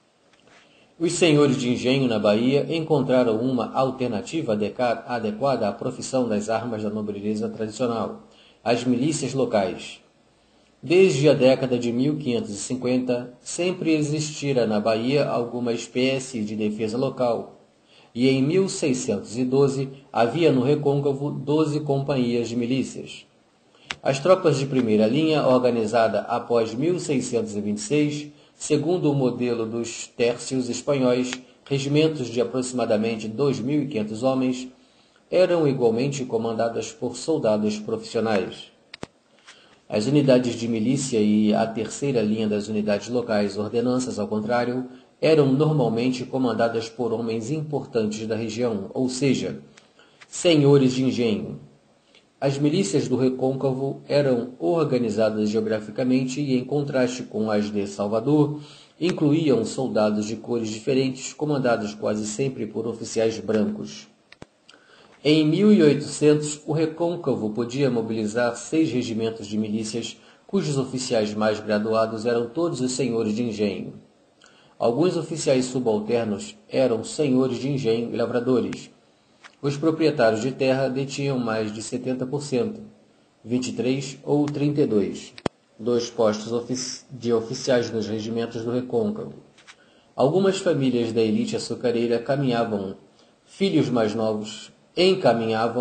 [SPEAKER 1] Os senhores de engenho na Bahia encontraram uma alternativa adequada à profissão das armas da nobreza tradicional, as milícias locais. Desde a década de mil quinhentos e cinquenta, sempre existira na Bahia alguma espécie de defesa local, e em mil seiscentos e doze havia no Recôncavo doze companhias de milícias. As tropas de primeira linha, organizada após mil seiscentos e vinte e seis, segundo o modelo dos tércios espanhóis, regimentos de aproximadamente dois mil e quinhentos homens, eram igualmente comandadas por soldados profissionais. As unidades de milícia e a terceira linha das unidades locais, ordenanças, ao contrário, eram normalmente comandadas por homens importantes da região, ou seja, senhores de engenho. As milícias do Recôncavo eram organizadas geograficamente e, em contraste com as de Salvador, incluíam soldados de cores diferentes, comandados quase sempre por oficiais brancos. Em mil e oitocentos, o Recôncavo podia mobilizar seis regimentos de milícias, cujos oficiais mais graduados eram todos os senhores de engenho. Alguns oficiais subalternos eram senhores de engenho e lavradores. Os proprietários de terra detinham mais de setenta por cento, vinte e três ou trinta e dois, dos postos ofici- de oficiais nos regimentos do Recôncavo. Algumas famílias da elite açucareira caminhavam, filhos mais novos, encaminhavam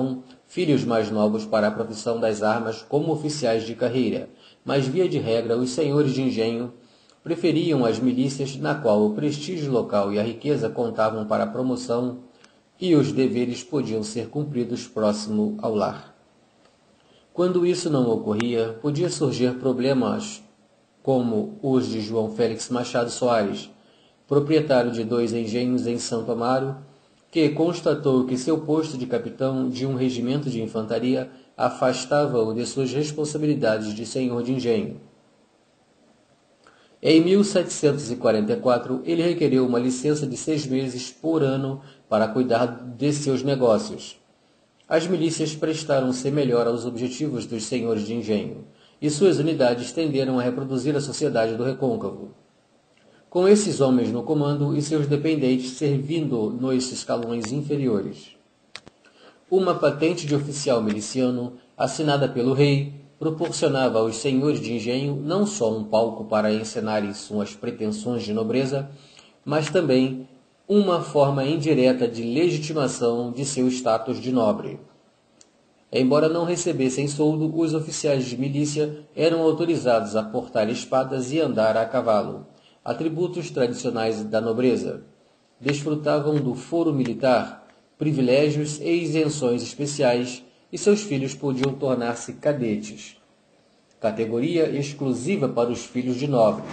[SPEAKER 1] filhos mais novos para a profissão das armas como oficiais de carreira, mas via de regra os senhores de engenho preferiam as milícias, na qual o prestígio local e a riqueza contavam para a promoção e os deveres podiam ser cumpridos próximo ao lar. Quando isso não ocorria, podia surgir problemas como os de João Félix Machado Soares, proprietário de dois engenhos em Santo Amaro, que constatou que seu posto de capitão de um regimento de infantaria afastava-o de suas responsabilidades de senhor de engenho. Em mil setecentos e quarenta e quatro, ele requereu uma licença de seis meses por ano para cuidar de seus negócios. As milícias prestaram-se melhor aos objetivos dos senhores de engenho, e suas unidades tenderam a reproduzir a sociedade do recôncavo. Com esses homens no comando e seus dependentes servindo nos escalões inferiores. Uma patente de oficial miliciano, assinada pelo rei, proporcionava aos senhores de engenho não só um palco para encenarem suas pretensões de nobreza, mas também uma forma indireta de legitimação de seu status de nobre. Embora não recebessem soldo, os oficiais de milícia eram autorizados a portar espadas e andar a cavalo, atributos tradicionais da nobreza. Desfrutavam do foro militar, privilégios e isenções especiais, e seus filhos podiam tornar-se cadetes, categoria exclusiva para os filhos de nobres.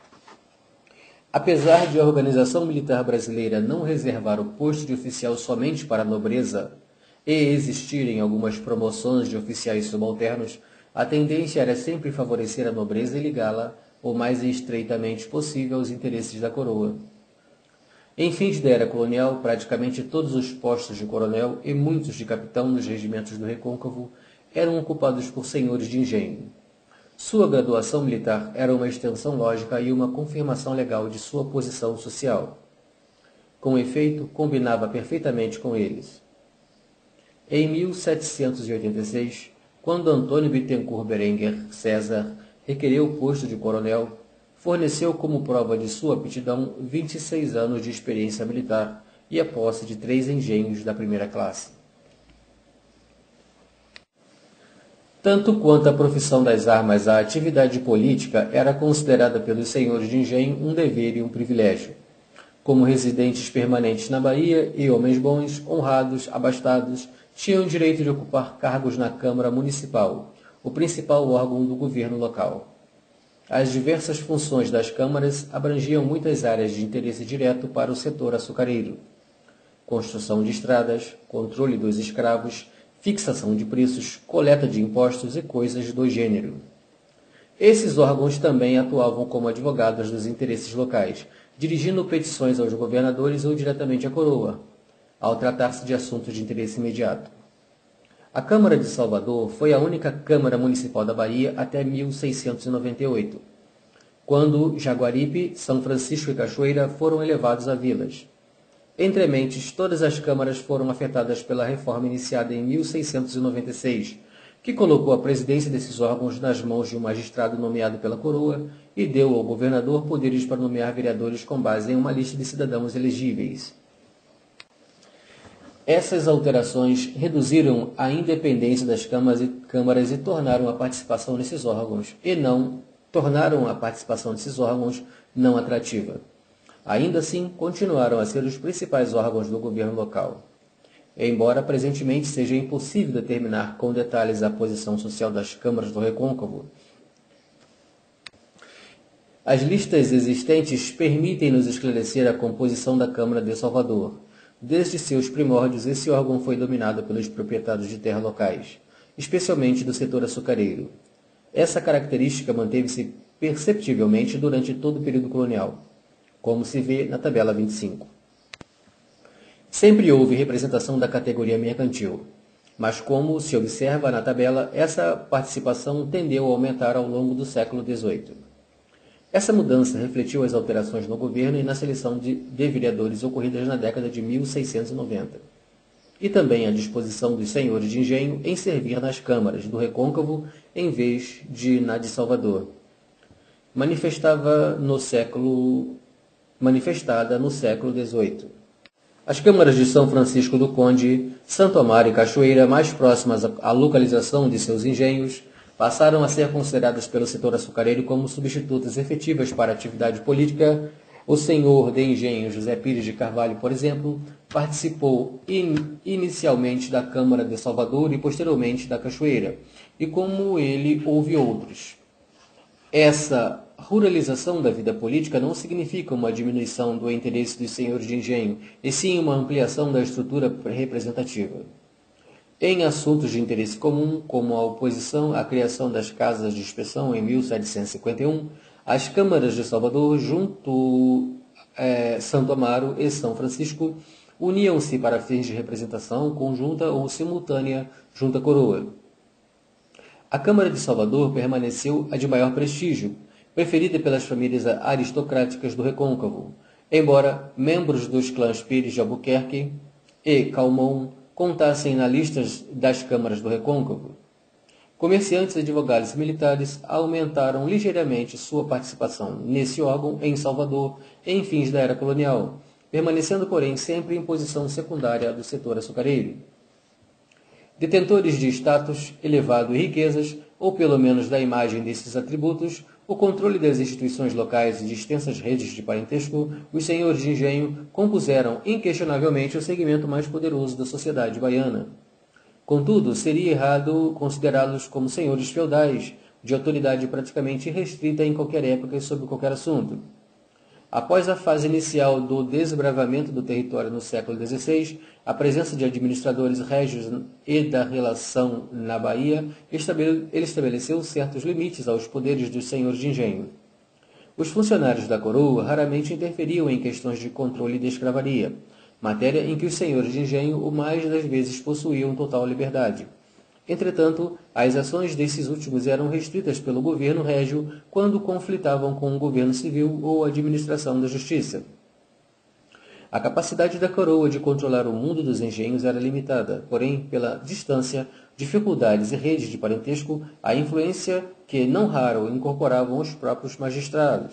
[SPEAKER 1] Apesar de a organização militar brasileira não reservar o posto de oficial somente para a nobreza e existirem algumas promoções de oficiais subalternos, a tendência era sempre favorecer a nobreza e ligá-la o mais estreitamente possível aos interesses da coroa. Em fins da era colonial, praticamente todos os postos de coronel e muitos de capitão nos regimentos do recôncavo eram ocupados por senhores de engenho. Sua graduação militar era uma extensão lógica e uma confirmação legal de sua posição social. Com efeito, combinava perfeitamente com eles. Em mil setecentos e oitenta e seis, quando Antônio Bittencourt Berenguer César requereu o posto de coronel, forneceu como prova de sua aptidão vinte e seis anos de experiência militar e a posse de três engenhos da primeira classe. Tanto quanto a profissão das armas, a atividade política era considerada pelos senhores de engenho um dever e um privilégio. Como residentes permanentes na Bahia e homens bons, honrados, abastados, tinham o direito de ocupar cargos na Câmara Municipal, o principal órgão do governo local. As diversas funções das câmaras abrangiam muitas áreas de interesse direto para o setor açucareiro: construção de estradas, controle dos escravos, fixação de preços, coleta de impostos e coisas do gênero. Esses órgãos também atuavam como advogados dos interesses locais, dirigindo petições aos governadores ou diretamente à coroa, ao tratar-se de assuntos de interesse imediato. A Câmara de Salvador foi a única Câmara Municipal da Bahia até mil seiscentos e noventa e oito, quando Jaguaripe, São Francisco e Cachoeira foram elevados a vilas. Entre mentes, todas as câmaras foram afetadas pela reforma iniciada em mil seiscentos e noventa e seis, que colocou a presidência desses órgãos nas mãos de um magistrado nomeado pela coroa e deu ao governador poderes para nomear vereadores com base em uma lista de cidadãos elegíveis. Essas alterações reduziram a independência das câmaras e, câmaras e tornaram a participação nesses órgãos e não tornaram a participação desses órgãos não atrativa. Ainda assim, continuaram a ser os principais órgãos do governo local. Embora presentemente seja impossível determinar com detalhes a posição social das câmaras do recôncavo, as listas existentes permitem-nos esclarecer a composição da Câmara de Salvador. Desde seus primórdios, esse órgão foi dominado pelos proprietários de terra locais, especialmente do setor açucareiro. Essa característica manteve-se perceptivelmente durante todo o período colonial, como se vê na tabela vinte e cinco. Sempre houve representação da categoria mercantil, mas como se observa na tabela, essa participação tendeu a aumentar ao longo do século dezoito. Essa mudança refletiu as alterações no governo e na seleção de, de vereadores ocorridas na década de mil seiscentos e noventa, e também a disposição dos senhores de engenho em servir nas câmaras do recôncavo em vez de na de Salvador, manifestava no século, manifestada no século dezoito. As câmaras de São Francisco do Conde, Santo Amaro e Cachoeira, mais próximas à localização de seus engenhos, passaram a ser consideradas pelo setor açucareiro como substitutas efetivas para a atividade política. O senhor de engenho José Pires de Carvalho, por exemplo, participou in, inicialmente da Câmara de Salvador e posteriormente da Cachoeira, e como ele houve outros. Essa ruralização da vida política não significa uma diminuição do interesse dos senhores de engenho, e sim uma ampliação da estrutura representativa. Em assuntos de interesse comum, como a oposição à criação das casas de inspeção em mil setecentos e cinquenta e um, as câmaras de Salvador, junto é, Santo Amaro e São Francisco, uniam-se para fins de representação conjunta ou simultânea junto à coroa. A Câmara de Salvador permaneceu a de maior prestígio, preferida pelas famílias aristocráticas do Recôncavo, embora membros dos clãs Pires de Albuquerque e Calmon contassem na lista das câmaras do Recôncavo. Comerciantes, advogados e militares aumentaram ligeiramente sua participação nesse órgão em Salvador em fins da era colonial, permanecendo, porém, sempre em posição secundária do setor açucareiro. Detentores de status elevado e riquezas, ou pelo menos da imagem desses atributos, o controle das instituições locais e de extensas redes de parentesco, os senhores de engenho compuseram inquestionavelmente o segmento mais poderoso da sociedade baiana. Contudo, seria errado considerá-los como senhores feudais, de autoridade praticamente irrestrita em qualquer época e sobre qualquer assunto. Após a fase inicial do desbravamento do território no século dezesseis, a presença de administradores régios e da relação na Bahia, ele estabeleceu certos limites aos poderes dos senhores de engenho. Os funcionários da coroa raramente interferiam em questões de controle de escravaria, matéria em que os senhores de engenho o mais das vezes possuíam total liberdade. Entretanto, as ações desses últimos eram restritas pelo governo régio quando conflitavam com o governo civil ou a administração da justiça. A capacidade da coroa de controlar o mundo dos engenhos era limitada, porém, pela distância, dificuldades e redes de parentesco, a influência que, não raro, incorporavam os próprios magistrados.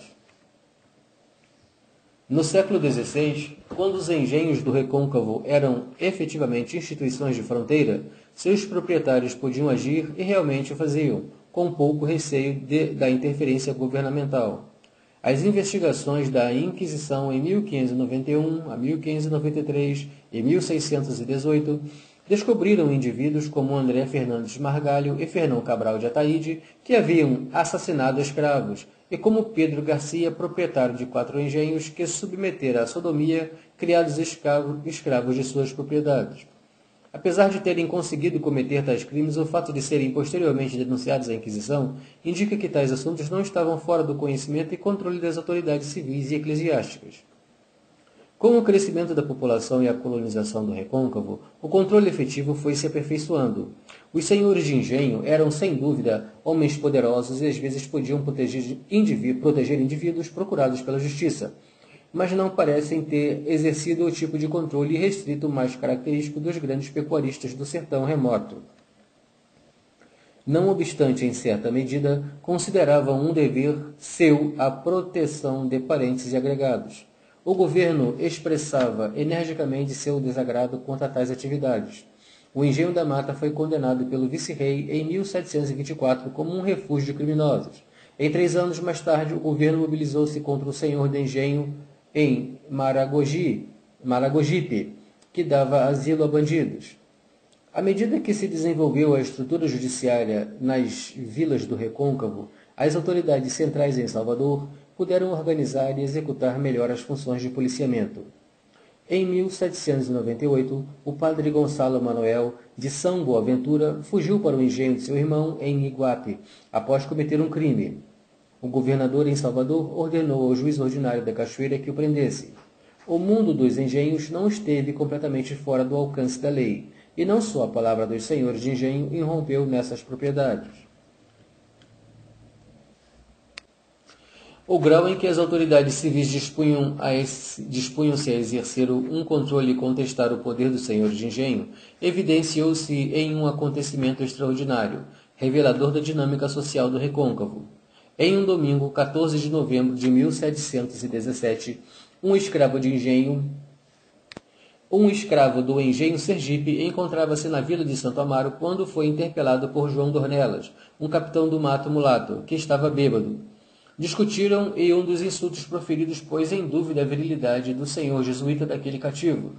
[SPEAKER 1] No século dezesseis, quando os engenhos do Recôncavo eram efetivamente instituições de fronteira, seus proprietários podiam agir e realmente o faziam, com pouco receio de, da interferência governamental. As investigações da Inquisição em mil quinhentos e noventa e um a mil quinhentos e noventa e três e mil seiscentos e dezoito descobriram indivíduos como André Fernandes Margalho e Fernão Cabral de Ataíde que haviam assassinado escravos, e como Pedro Garcia, proprietário de quatro engenhos, que submetera à sodomia criados escravos, escravos de suas propriedades. Apesar de terem conseguido cometer tais crimes, o fato de serem posteriormente denunciados à Inquisição indica que tais assuntos não estavam fora do conhecimento e controle das autoridades civis e eclesiásticas. Com o crescimento da população e a colonização do Recôncavo, o controle efetivo foi se aperfeiçoando. Os senhores de engenho eram, sem dúvida, homens poderosos e às vezes podiam proteger, indiví- proteger indivíduos procurados pela justiça, mas não parecem ter exercido o tipo de controle restrito mais característico dos grandes pecuaristas do sertão remoto. Não obstante, em certa medida, consideravam um dever seu a proteção de parentes e agregados. O governo expressava energicamente seu desagrado contra tais atividades. O Engenho da Mata foi condenado pelo vice-rei em mil setecentos e vinte e quatro como um refúgio de criminosos. Em três anos mais tarde, o governo mobilizou-se contra o senhor de engenho em Maragogi, Maragogipe, que dava asilo a bandidos. À medida que se desenvolveu a estrutura judiciária nas vilas do Recôncavo, as autoridades centrais em Salvador puderam organizar e executar melhor as funções de policiamento. Em mil setecentos e noventa e oito, o padre Gonçalo Manuel de São Boaventura fugiu para o engenho de seu irmão em Iguape, após cometer um crime. O governador em Salvador ordenou ao juiz ordinário da Cachoeira que o prendesse. O mundo dos engenhos não esteve completamente fora do alcance da lei, e não só a palavra dos senhores de engenho irrompeu nessas propriedades. O grau em que as autoridades civis dispunham a dispunham-se a exercer um controle e contestar o poder dos senhores de engenho evidenciou-se em um acontecimento extraordinário, revelador da dinâmica social do Recôncavo. Em um domingo, quatorze de novembro de mil setecentos e dezessete, um escravo de engenho Um escravo do engenho Sergipe encontrava-se na vila de Santo Amaro quando foi interpelado por João Dornelas, um capitão do mato mulato, que estava bêbado. Discutiram e um dos insultos proferidos pôs em dúvida a virilidade do senhor jesuíta daquele cativo.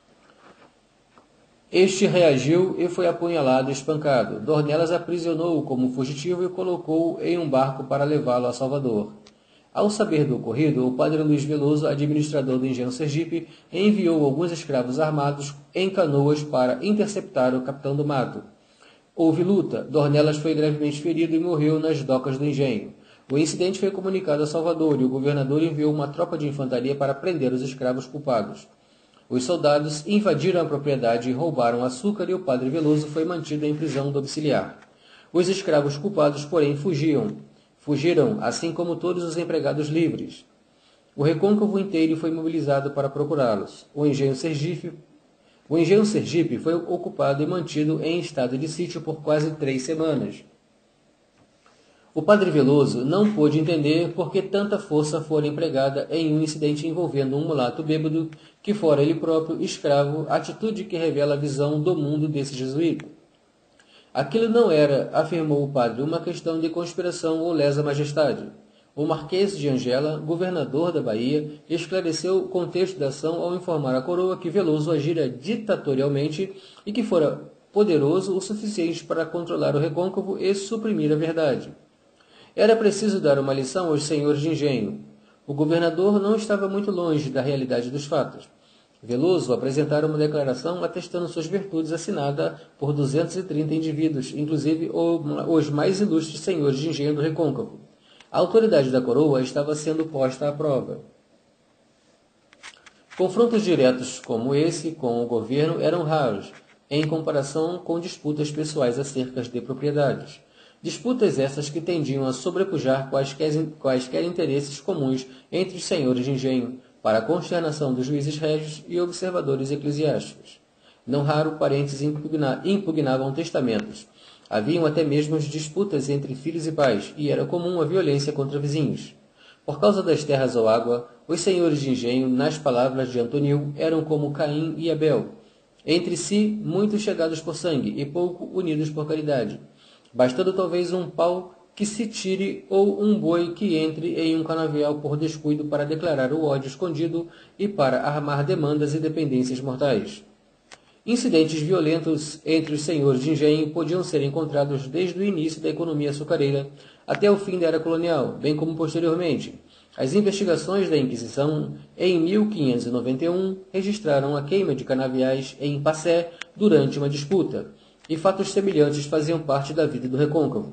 [SPEAKER 1] Este reagiu e foi apunhalado e espancado. Dornelas aprisionou-o como fugitivo e colocou-o em um barco para levá-lo a Salvador. Ao saber do ocorrido, o padre Luiz Veloso, administrador do engenho Sergipe, enviou alguns escravos armados em canoas para interceptar o capitão do mato. Houve luta. Dornelas foi gravemente ferido e morreu nas docas do engenho. O incidente foi comunicado a Salvador e o governador enviou uma tropa de infantaria para prender os escravos culpados. Os soldados invadiram a propriedade e roubaram açúcar e o padre Veloso foi mantido em prisão domiciliar. Os escravos culpados, porém, fugiam. Fugiram, assim como todos os empregados livres. O recôncavo inteiro foi mobilizado para procurá-los. O engenho Sergipe, o engenho Sergipe foi ocupado e mantido em estado de sítio por quase três semanas. O padre Veloso não pôde entender por que tanta força fora empregada em um incidente envolvendo um mulato bêbado que fora ele próprio escravo, atitude que revela a visão do mundo desse jesuíta. Aquilo não era, afirmou o padre, uma questão de conspiração ou lesa majestade. O Marquês de Angela, governador da Bahia, esclareceu o contexto da ação ao informar à coroa que Veloso agira ditatorialmente e que fora poderoso o suficiente para controlar o recôncavo e suprimir a verdade. Era preciso dar uma lição aos senhores de engenho. O governador não estava muito longe da realidade dos fatos. Veloso apresentara uma declaração atestando suas virtudes assinada por duzentos e trinta indivíduos, inclusive os mais ilustres senhores de engenho do recôncavo. A autoridade da coroa estava sendo posta à prova. Confrontos diretos como esse com o governo eram raros, em comparação com disputas pessoais acerca de propriedades. Disputas essas que tendiam a sobrepujar quaisquer, quaisquer interesses comuns entre os senhores de engenho, para a consternação dos juízes régios e observadores eclesiásticos. Não raro, parentes impugna, impugnavam testamentos. Haviam até mesmo disputas entre filhos e pais, e era comum a violência contra vizinhos. Por causa das terras ou água, os senhores de engenho, nas palavras de Antonil, eram como Caim e Abel, entre si muito chegados por sangue e pouco unidos por caridade, bastando talvez um pau que se tire ou um boi que entre em um canavial por descuido para declarar o ódio escondido e para armar demandas e dependências mortais. Incidentes violentos entre os senhores de engenho podiam ser encontrados desde o início da economia açucareira até o fim da era colonial, bem como posteriormente. As investigações da Inquisição, em mil quinhentos e noventa e um, registraram a queima de canaviais em Passé durante uma disputa, e fatos semelhantes faziam parte da vida do recôncavo.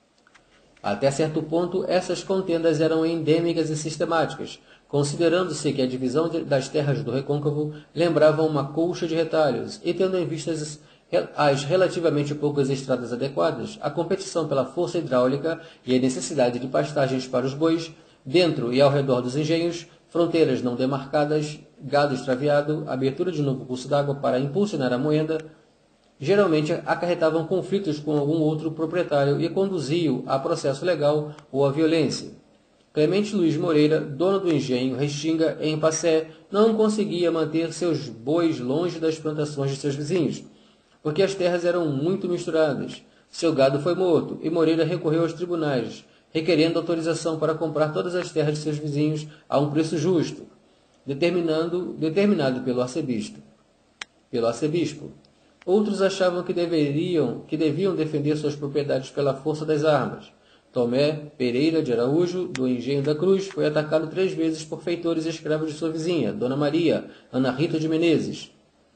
[SPEAKER 1] Até certo ponto, essas contendas eram endêmicas e sistemáticas, considerando-se que a divisão das terras do recôncavo lembrava uma colcha de retalhos, e tendo em vista as relativamente poucas estradas adequadas, a competição pela força hidráulica e a necessidade de pastagens para os bois, dentro e ao redor dos engenhos, fronteiras não demarcadas, gado extraviado, abertura de novo curso d'água para impulsionar a moenda, geralmente acarretavam conflitos com algum outro proprietário e conduziam a processo legal ou a violência. Clemente Luiz Moreira, dono do engenho Restinga, em Passé, não conseguia manter seus bois longe das plantações de seus vizinhos, porque as terras eram muito misturadas. Seu gado foi morto e Moreira recorreu aos tribunais, requerendo autorização para comprar todas as terras de seus vizinhos a um preço justo, determinando, determinado pelo arcebispo. Pelo arcebispo. Outros achavam que, deveriam, que deviam defender suas propriedades pela força das armas. Tomé Pereira de Araújo, do Engenho da Cruz, foi atacado três vezes por feitores escravos de sua vizinha, Dona Maria, Ana Rita de Menezes,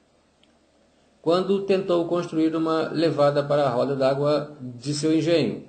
[SPEAKER 1] quando tentou construir uma levada para a roda d'água de seu engenho.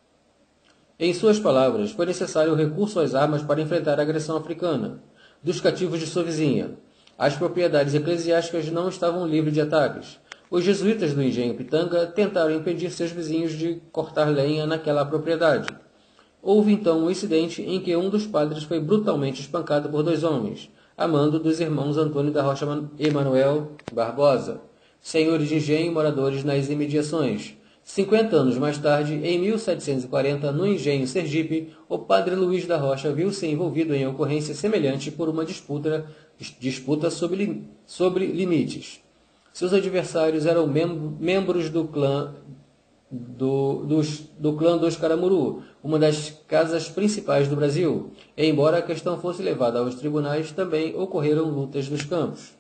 [SPEAKER 1] Em suas palavras, foi necessário o recurso às armas para enfrentar a agressão africana dos cativos de sua vizinha. As propriedades eclesiásticas não estavam livres de ataques. Os jesuítas do engenho Pitanga tentaram impedir seus vizinhos de cortar lenha naquela propriedade. Houve então um incidente em que um dos padres foi brutalmente espancado por dois homens, a mando dos irmãos Antônio da Rocha e Manuel Barbosa, senhores de engenho moradores nas imediações. Cinquenta anos mais tarde, em mil setecentos e quarenta, no engenho Sergipe, o padre Luiz da Rocha viu-se envolvido em ocorrência semelhante por uma disputa disputa sobre, sobre limites. Seus adversários eram mem membros do clã do, dos, do clã dos Caramuru, uma das casas principais do Brasil. E, embora a questão fosse levada aos tribunais, também ocorreram lutas nos campos.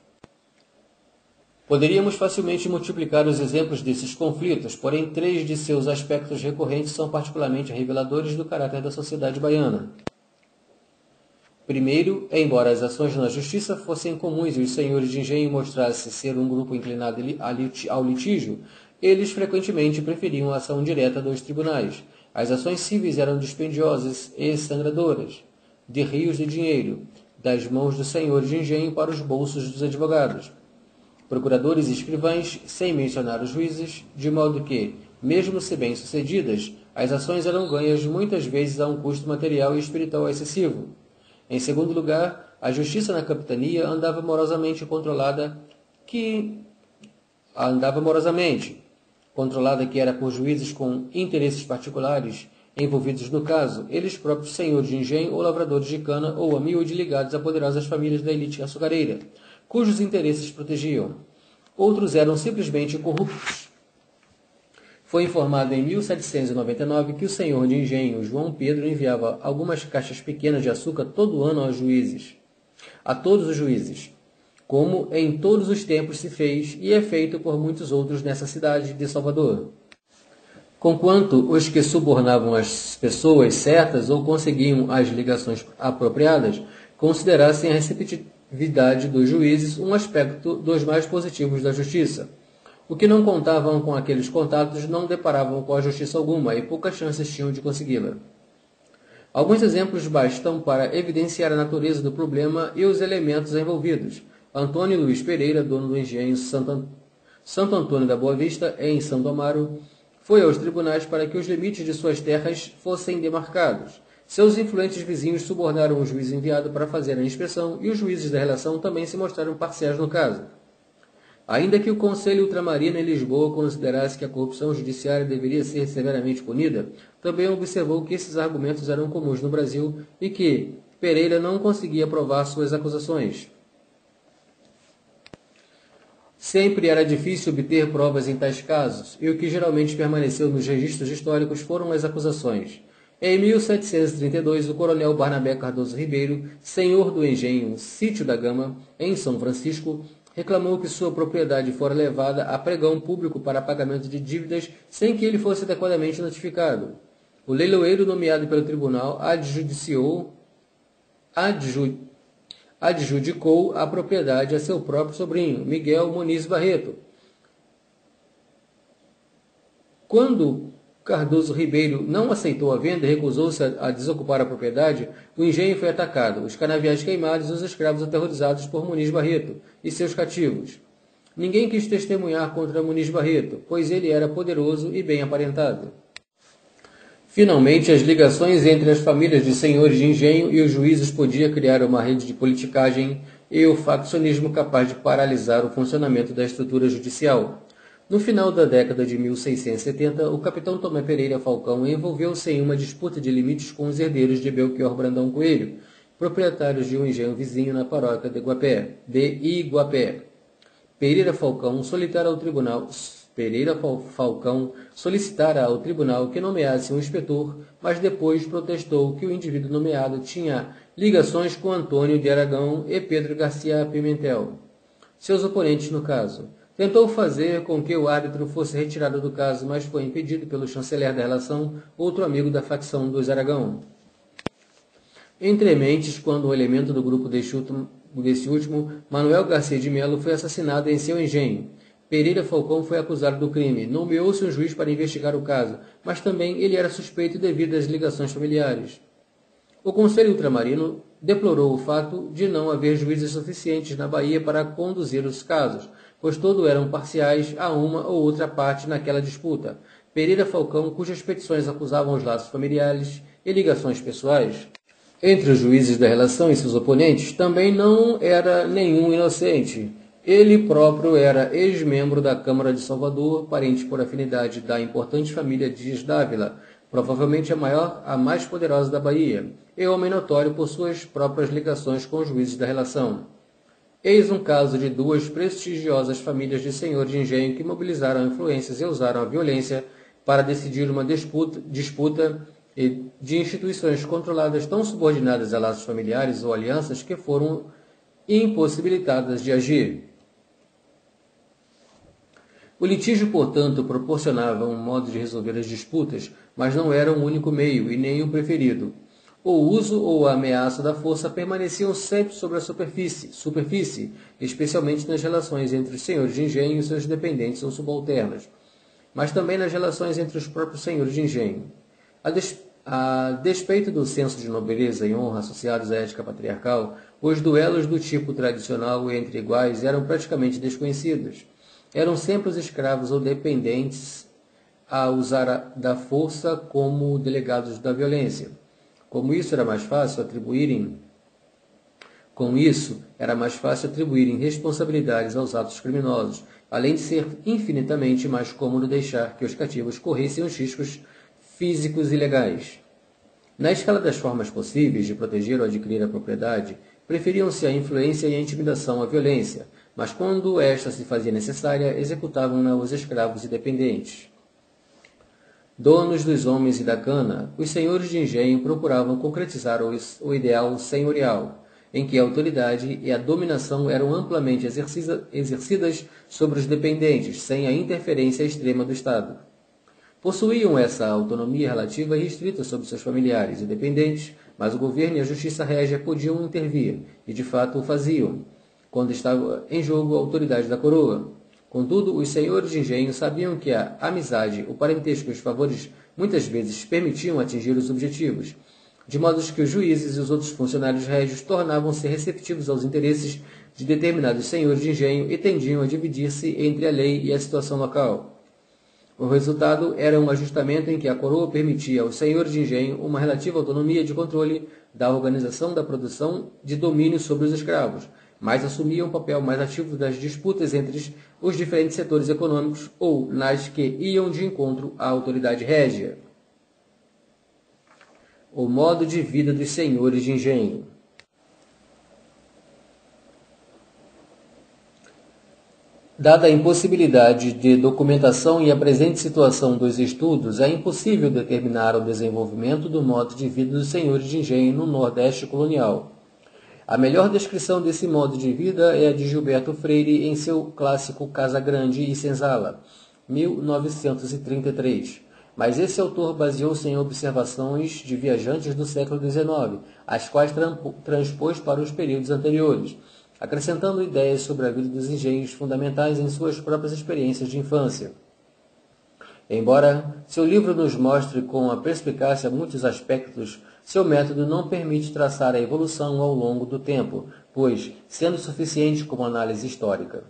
[SPEAKER 1] Poderíamos facilmente multiplicar os exemplos desses conflitos, porém três de seus aspectos recorrentes são particularmente reveladores do caráter da sociedade baiana. Primeiro, embora as ações na justiça fossem comuns e os senhores de engenho mostrassem ser um grupo inclinado ao litígio, eles frequentemente preferiam a ação direta dos tribunais. As ações cíveis eram dispendiosas e sangradoras, de rios de dinheiro, das mãos dos senhores de engenho para os bolsos dos advogados, procuradores e escrivães, sem mencionar os juízes, de modo que, mesmo se bem-sucedidas, as ações eram ganhas muitas vezes a um custo material e espiritual excessivo. Em segundo lugar, a justiça na capitania andava morosamente controlada, que andava morosamente, controlada que era por juízes com interesses particulares envolvidos no caso, eles próprios senhores de engenho ou lavradores de cana ou a miúde ligados a poderosas famílias da elite açucareira, cujos interesses protegiam. Outros eram simplesmente corruptos. Foi informado em mil setecentos e noventa e nove que o senhor de engenho, João Pedro, enviava algumas caixas pequenas de açúcar todo ano aos juízes, a todos os juízes, como em todos os tempos se fez e é feito por muitos outros nessa cidade de Salvador. Conquanto os que subornavam as pessoas certas ou conseguiam as ligações apropriadas, considerassem a receptividade dos juízes um aspecto dos mais positivos da justiça. O que não contavam com aqueles contatos não deparavam com a justiça alguma e poucas chances tinham de consegui-la. Alguns exemplos bastam para evidenciar a natureza do problema e os elementos envolvidos. Antônio Luiz Pereira, dono do engenho Santo, Santo Antônio da Boa Vista, em Santo Amaro, foi aos tribunais para que os limites de suas terras fossem demarcados. Seus influentes vizinhos subornaram o juiz enviado para fazer a inspeção e os juízes da relação também se mostraram parciais no caso. Ainda que o Conselho Ultramarino em Lisboa considerasse que a corrupção judiciária deveria ser severamente punida, também observou que esses argumentos eram comuns no Brasil e que Pereira não conseguia provar suas acusações. Sempre era difícil obter provas em tais casos, e o que geralmente permaneceu nos registros históricos foram as acusações. Em mil setecentos e trinta e dois, o coronel Barnabé Cardoso Ribeiro, senhor do engenho Sítio da Gama, em São Francisco, reclamou que sua propriedade fora levada a pregão público para pagamento de dívidas sem que ele fosse adequadamente notificado. O leiloeiro nomeado pelo tribunal adjudiciou, adju, adjudicou a propriedade a seu próprio sobrinho, Miguel Muniz Barreto. Quando Cardoso Ribeiro não aceitou a venda e recusou-se a, a desocupar a propriedade, o engenho foi atacado, os canaviais queimados e os escravos aterrorizados por Muniz Barreto e seus cativos. Ninguém quis testemunhar contra Muniz Barreto, pois ele era poderoso e bem aparentado. Finalmente, as ligações entre as famílias de senhores de engenho e os juízes podiam criar uma rede de politicagem e o faccionismo capaz de paralisar o funcionamento da estrutura judicial. No final da década de mil seiscentos e setenta, o capitão Tomé Pereira Falcão envolveu-se em uma disputa de limites com os herdeiros de Belchior Brandão Coelho, proprietários de um engenho vizinho na paróquia de Iguapé, de Iguapé. Pereira Falcão solicitara ao tribunal, Pereira Falcão solicitara ao tribunal que nomeasse um inspetor, mas depois protestou que o indivíduo nomeado tinha ligações com Antônio de Aragão e Pedro Garcia Pimentel, seus oponentes no caso. Tentou fazer com que o árbitro fosse retirado do caso, mas foi impedido pelo chanceler da relação, outro amigo da facção dos Aragão. Entre mentes, quando um elemento do grupo desse último, Manuel Garcia de Melo, foi assassinado em seu engenho. Pereira Falcão foi acusado do crime. Nomeou-se um juiz para investigar o caso, mas também ele era suspeito devido às ligações familiares. O Conselho Ultramarino deplorou o fato de não haver juízes suficientes na Bahia para conduzir os casos, pois todos eram parciais a uma ou outra parte naquela disputa. Pereira Falcão, cujas petições acusavam os laços familiares e ligações pessoais entre os juízes da relação e seus oponentes, também não era nenhum inocente. Ele próprio era ex-membro da Câmara de Salvador, parente por afinidade da importante família Dias Dávila, provavelmente a maior, a mais poderosa da Bahia, e homem notório por suas próprias ligações com os juízes da relação. Eis um caso de duas prestigiosas famílias de senhores de engenho que mobilizaram influências e usaram a violência para decidir uma disputa, disputa de instituições controladas tão subordinadas a laços familiares ou alianças que foram impossibilitadas de agir. O litígio, portanto, proporcionava um modo de resolver as disputas, mas não era o único meio e nem o preferido. O uso ou a ameaça da força permaneciam sempre sobre a superfície, superfície, especialmente nas relações entre os senhores de engenho e seus dependentes ou subalternos, mas também nas relações entre os próprios senhores de engenho. A, des a despeito do senso de nobreza e honra associados à ética patriarcal, os duelos do tipo tradicional entre iguais eram praticamente desconhecidos. Eram sempre os escravos ou dependentes a usar a, da força como delegados da violência. Como isso era mais fácil atribuírem, com isso era mais fácil atribuírem responsabilidades aos atos criminosos, além de ser infinitamente mais cômodo deixar que os cativos corressem os riscos físicos e legais. Na escala das formas possíveis de proteger ou adquirir a propriedade, preferiam-se a influência e a intimidação à violência, mas quando esta se fazia necessária, executavam-na os escravos e dependentes. Donos dos homens e da cana, os senhores de engenho procuravam concretizar o ideal senhorial, em que a autoridade e a dominação eram amplamente exercidas sobre os dependentes, sem a interferência extrema do Estado. Possuíam essa autonomia relativa e restrita sobre seus familiares e dependentes, mas o governo e a justiça régia podiam intervir, e de fato o faziam, quando estava em jogo a autoridade da coroa. Contudo, os senhores de engenho sabiam que a amizade, o parentesco e os favores muitas vezes permitiam atingir os objetivos, de modo que os juízes e os outros funcionários régios tornavam-se receptivos aos interesses de determinados senhores de engenho e tendiam a dividir-se entre a lei e a situação local. O resultado era um ajustamento em que a coroa permitia aos senhores de engenho uma relativa autonomia de controle da organização da produção de domínio sobre os escravos, mas assumia um papel mais ativo das disputas entre os diferentes setores econômicos ou nas que iam de encontro à autoridade régia. O modo de vida dos senhores de engenho. Dada a impossibilidade de documentação e a presente situação dos estudos, é impossível determinar o desenvolvimento do modo de vida dos senhores de engenho no Nordeste colonial. A melhor descrição desse modo de vida é a de Gilberto Freire em seu clássico Casa Grande e Senzala, mil novecentos e trinta e três. Mas esse autor baseou-se em observações de viajantes do século dezenove, as quais transpôs para os períodos anteriores, acrescentando ideias sobre a vida dos engenhos fundamentais em suas próprias experiências de infância. Embora seu livro nos mostre com a perspicácia muitos aspectos, seu método não permite traçar a evolução ao longo do tempo, pois, sendo suficiente como análise histórica.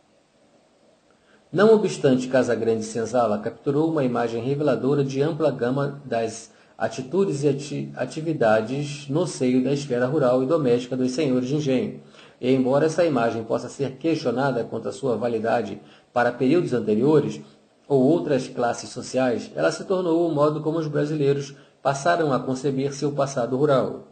[SPEAKER 1] Não obstante, Casagrande Senzala capturou uma imagem reveladora de ampla gama das atitudes e ati atividades no seio da esfera rural e doméstica dos senhores de engenho, e embora essa imagem possa ser questionada quanto à sua validade para períodos anteriores ou outras classes sociais, ela se tornou o modo como os brasileiros passaram a conceber seu passado rural.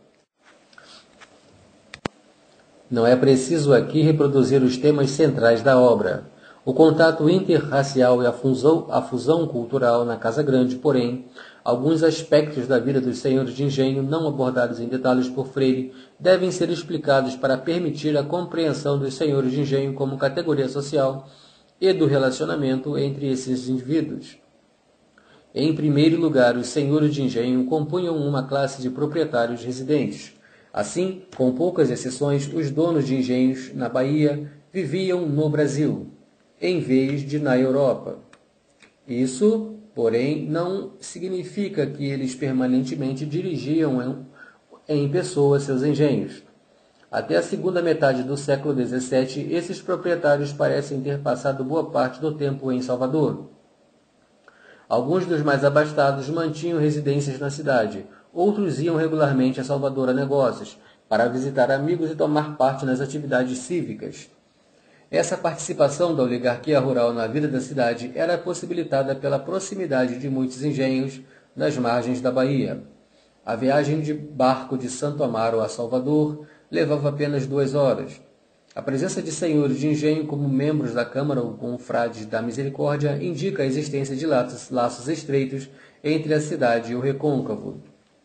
[SPEAKER 1] Não é preciso aqui reproduzir os temas centrais da obra. O contato interracial e a fusão, a fusão cultural na Casa Grande, porém, alguns aspectos da vida dos senhores de engenho, não abordados em detalhes por Freire, devem ser explicados para permitir a compreensão dos senhores de engenho como categoria social e do relacionamento entre esses indivíduos. Em primeiro lugar, os senhores de engenho compunham uma classe de proprietários residentes. Assim, com poucas exceções, os donos de engenhos na Bahia viviam no Brasil, em vez de na Europa. Isso, porém, não significa que eles permanentemente dirigiam em, em pessoa seus engenhos. Até a segunda metade do século dezessete, esses proprietários parecem ter passado boa parte do tempo em Salvador. Alguns dos mais abastados mantinham residências na cidade, outros iam regularmente a Salvador a negócios, para visitar amigos e tomar parte nas atividades cívicas. Essa participação da oligarquia rural na vida da cidade era possibilitada pela proximidade de muitos engenhos nas margens da Bahia. A viagem de barco de Santo Amaro a Salvador levava apenas duas horas. A presença de senhores de engenho como membros da Câmara ou confrades da Misericórdia indica a existência de laços, laços estreitos entre a cidade e o recôncavo.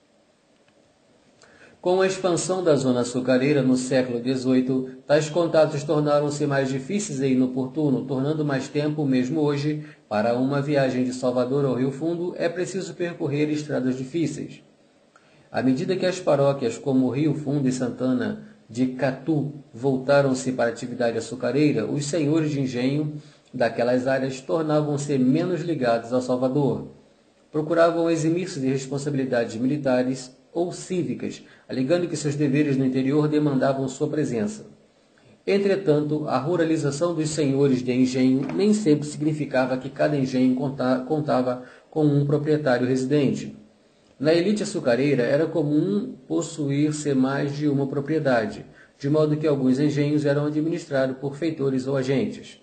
[SPEAKER 1] Com a expansão da zona açucareira no século dezoito, tais contatos tornaram-se mais difíceis e inoportunos, tornando mais tempo, mesmo hoje, para uma viagem de Salvador ao Rio Fundo, é preciso percorrer estradas difíceis. À medida que as paróquias como Rio Fundo e Santana de Catu voltaram-se para a atividade açucareira, os senhores de engenho daquelas áreas tornavam-se menos ligados ao Salvador. Procuravam eximir-se de responsabilidades militares ou cívicas, alegando que seus deveres no interior demandavam sua presença. Entretanto, a ruralização dos senhores de engenho nem sempre significava que cada engenho contava com um proprietário residente. Na elite açucareira era comum possuir-se mais de uma propriedade, de modo que alguns engenhos eram administrados por feitores ou agentes.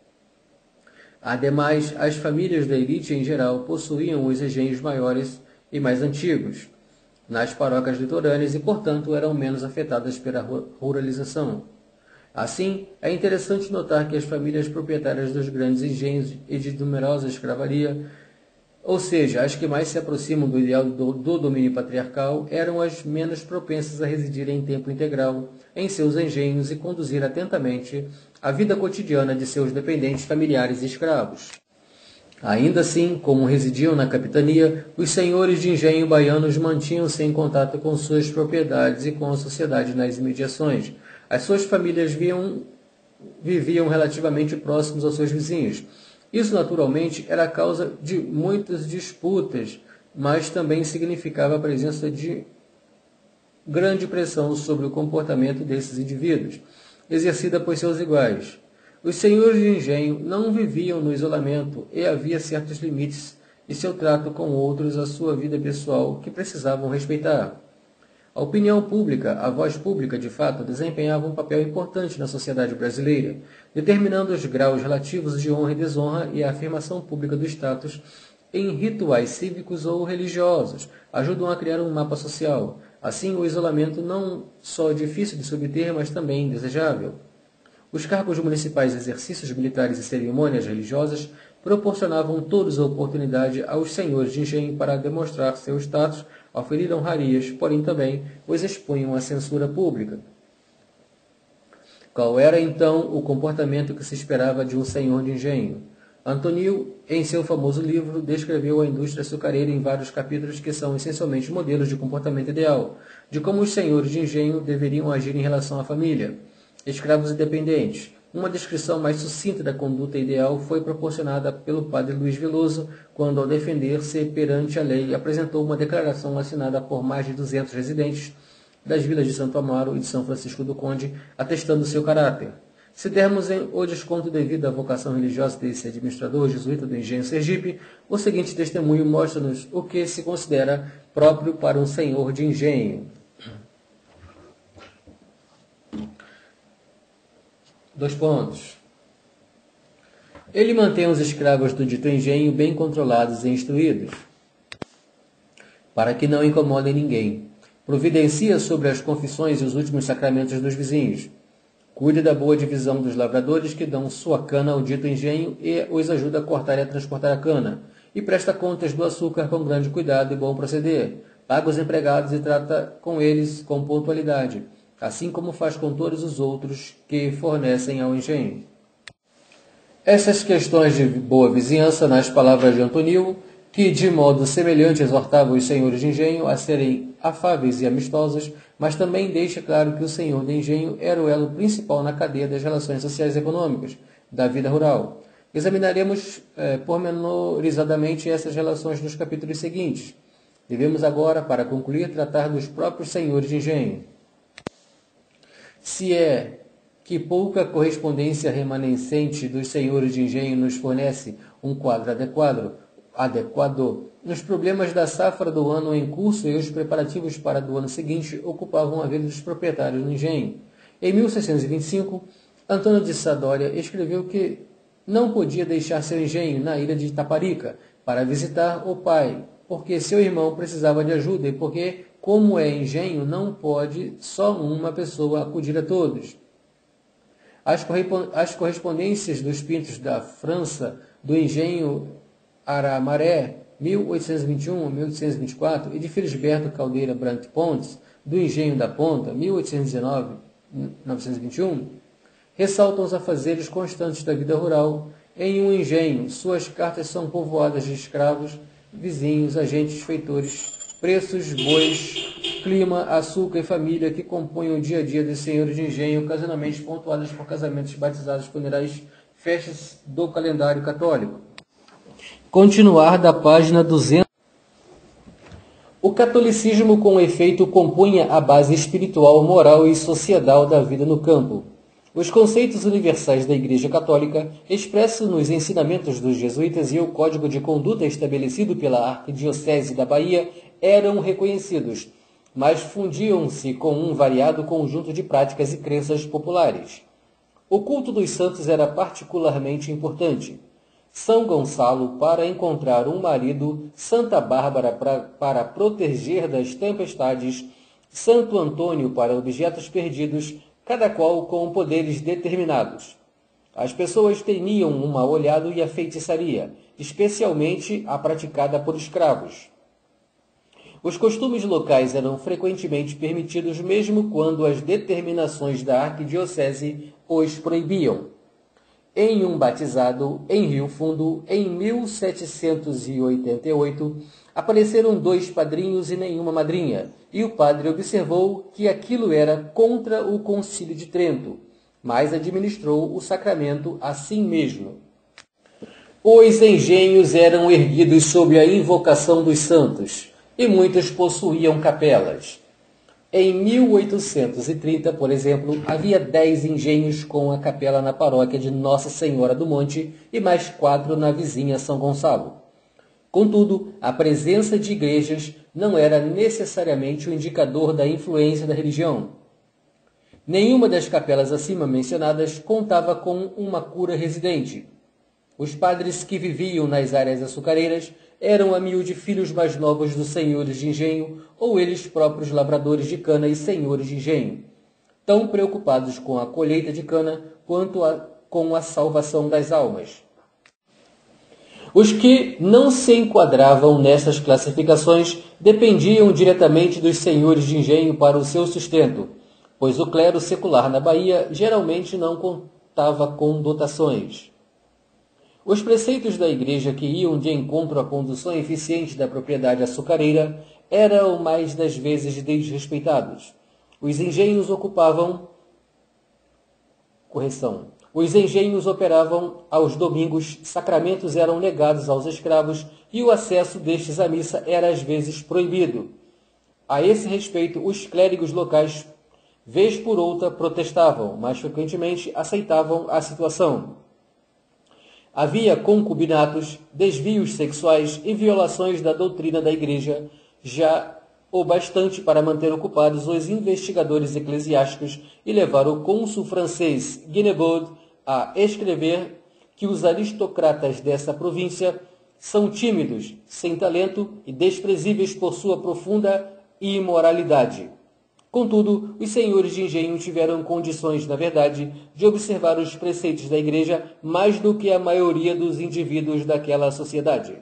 [SPEAKER 1] Ademais, as famílias da elite em geral possuíam os engenhos maiores e mais antigos nas paróquias litorâneas e, portanto, eram menos afetadas pela ruralização. Assim, é interessante notar que as famílias proprietárias dos grandes engenhos e de numerosa escravaria, ou seja, as que mais se aproximam do ideal do, do domínio patriarcal, eram as menos propensas a residir em tempo integral em seus engenhos e conduzir atentamente a vida cotidiana de seus dependentes familiares e escravos. Ainda assim, como residiam na capitania, os senhores de engenho baianos mantinham-se em contato com suas propriedades e com a sociedade nas imediações. As suas famílias viam, viviam relativamente próximos aos seus vizinhos. Isso, naturalmente, era a causa de muitas disputas, mas também significava a presença de grande pressão sobre o comportamento desses indivíduos, exercida por seus iguais. Os senhores de engenho não viviam no isolamento e havia certos limites em seu trato com outros à sua vida pessoal que precisavam respeitar. A opinião pública, a voz pública, de fato, desempenhava um papel importante na sociedade brasileira, determinando os graus relativos de honra e desonra e a afirmação pública do status em rituais cívicos ou religiosos, ajudam a criar um mapa social. Assim, o isolamento não só é difícil de se obter, mas também indesejável. Os cargos municipais, exercícios militares e cerimônias religiosas proporcionavam todos a oportunidade aos senhores de engenho para demonstrar seu status, oferir honrarias, porém também os expunham à censura pública. Qual era, então, o comportamento que se esperava de um senhor de engenho? Antonil, em seu famoso livro, descreveu a indústria açucareira em vários capítulos que são essencialmente modelos de comportamento ideal, de como os senhores de engenho deveriam agir em relação à família, escravos e dependentes. Uma descrição mais sucinta da conduta ideal foi proporcionada pelo padre Luiz Veloso, quando, ao defender-se perante a lei, apresentou uma declaração assinada por mais de duzentos residentes das vilas de Santo Amaro e de São Francisco do Conde, atestando seu caráter. Se dermos em o desconto devido à vocação religiosa desse administrador jesuíta do Engenho Sergipe, o seguinte testemunho mostra-nos o que se considera próprio para um senhor de engenho. Dois pontos. Ele mantém os escravos do dito engenho bem controlados e instruídos, para que não incomodem ninguém. Providencia sobre as confissões e os últimos sacramentos dos vizinhos. Cuide da boa divisão dos lavradores que dão sua cana ao dito engenho e os ajuda a cortar e a transportar a cana. E presta contas do açúcar com grande cuidado e bom proceder. Paga os empregados e trata com eles com pontualidade, assim como faz com todos os outros que fornecem ao engenho. Essas questões de boa vizinhança, nas palavras de Antonil, que de modo semelhante exortava os senhores de engenho a serem afáveis e amistosos, mas também deixa claro que o senhor de engenho era o elo principal na cadeia das relações sociais e econômicas da vida rural. Examinaremos eh, pormenorizadamente essas relações nos capítulos seguintes. Devemos agora, para concluir, tratar dos próprios senhores de engenho. Se é que pouca correspondência remanescente dos senhores de engenho nos fornece um quadro adequado, adequado, os problemas da safra do ano em curso e os preparativos para do ano seguinte ocupavam a vida dos proprietários no engenho. Em mil seiscentos e vinte e cinco, Antônio de Sadoria escreveu que não podia deixar seu engenho na ilha de Itaparica para visitar o pai, porque seu irmão precisava de ajuda e porque, como é engenho, não pode só uma pessoa acudir a todos. As, as correspondências dos pintos da França, do engenho Aramaré, mil oitocentos e vinte e um a mil oitocentos e vinte e quatro, e de Felisberto Caldeira Brant Pontes, do engenho da Ponta, mil oitocentos e dezenove a mil novecentos e vinte e um, ressaltam os afazeres constantes da vida rural em um engenho. Suas cartas são povoadas de escravos, vizinhos, agentes, feitores, preços, bois, clima, açúcar e família que compõem o dia a dia dos senhores de engenho, ocasionalmente pontuadas por casamentos, batizados, funerais, festas do calendário católico. Continuar da página duzentos. O catolicismo, com efeito, compunha a base espiritual, moral e social da vida no campo. Os conceitos universais da Igreja Católica, expressos nos ensinamentos dos jesuítas e o código de conduta estabelecido pela Arquidiocese da Bahia, eram reconhecidos, mas fundiam-se com um variado conjunto de práticas e crenças populares. O culto dos santos era particularmente importante. São Gonçalo para encontrar um marido, Santa Bárbara pra, para proteger das tempestades, Santo Antônio para objetos perdidos, cada qual com poderes determinados. As pessoas temiam um mal olhado e a feitiçaria, especialmente a praticada por escravos. Os costumes locais eram frequentemente permitidos mesmo quando as determinações da arquidiocese os proibiam. Em um batizado, em Rio Fundo, em mil setecentos e oitenta e oito, apareceram dois padrinhos e nenhuma madrinha, e o padre observou que aquilo era contra o Concílio de Trento, mas administrou o sacramento assim mesmo. Os engenhos eram erguidos sob a invocação dos santos, e muitos possuíam capelas. Em mil oitocentos e trinta, por exemplo, havia dez engenhos com a capela na paróquia de Nossa Senhora do Monte e mais quatro na vizinha São Gonçalo. Contudo, a presença de igrejas não era necessariamente o indicador da influência da religião. Nenhuma das capelas acima mencionadas contava com uma cura residente. Os padres que viviam nas áreas açucareiras eram a miúde filhos mais novos dos senhores de engenho ou eles próprios lavradores de cana e senhores de engenho, tão preocupados com a colheita de cana quanto a, com a salvação das almas. Os que não se enquadravam nessas classificações dependiam diretamente dos senhores de engenho para o seu sustento, pois o clero secular na Bahia geralmente não contava com dotações. Os preceitos da igreja que iam de encontro à condução eficiente da propriedade açucareira eram mais das vezes desrespeitados. Os engenhos ocupavam... Correção. Os engenhos operavam aos domingos, sacramentos eram negados aos escravos e o acesso destes à missa era às vezes proibido. A esse respeito, os clérigos locais, vez por outra, protestavam, mas frequentemente aceitavam a situação. Havia concubinatos, desvios sexuais e violações da doutrina da igreja, já o bastante para manter ocupados os investigadores eclesiásticos e levar o cônsul francês Guinebaud a escrever que os aristocratas dessa província são tímidos, sem talento e desprezíveis por sua profunda imoralidade. Contudo, os senhores de engenho tiveram condições, na verdade, de observar os preceitos da igreja mais do que a maioria dos indivíduos daquela sociedade.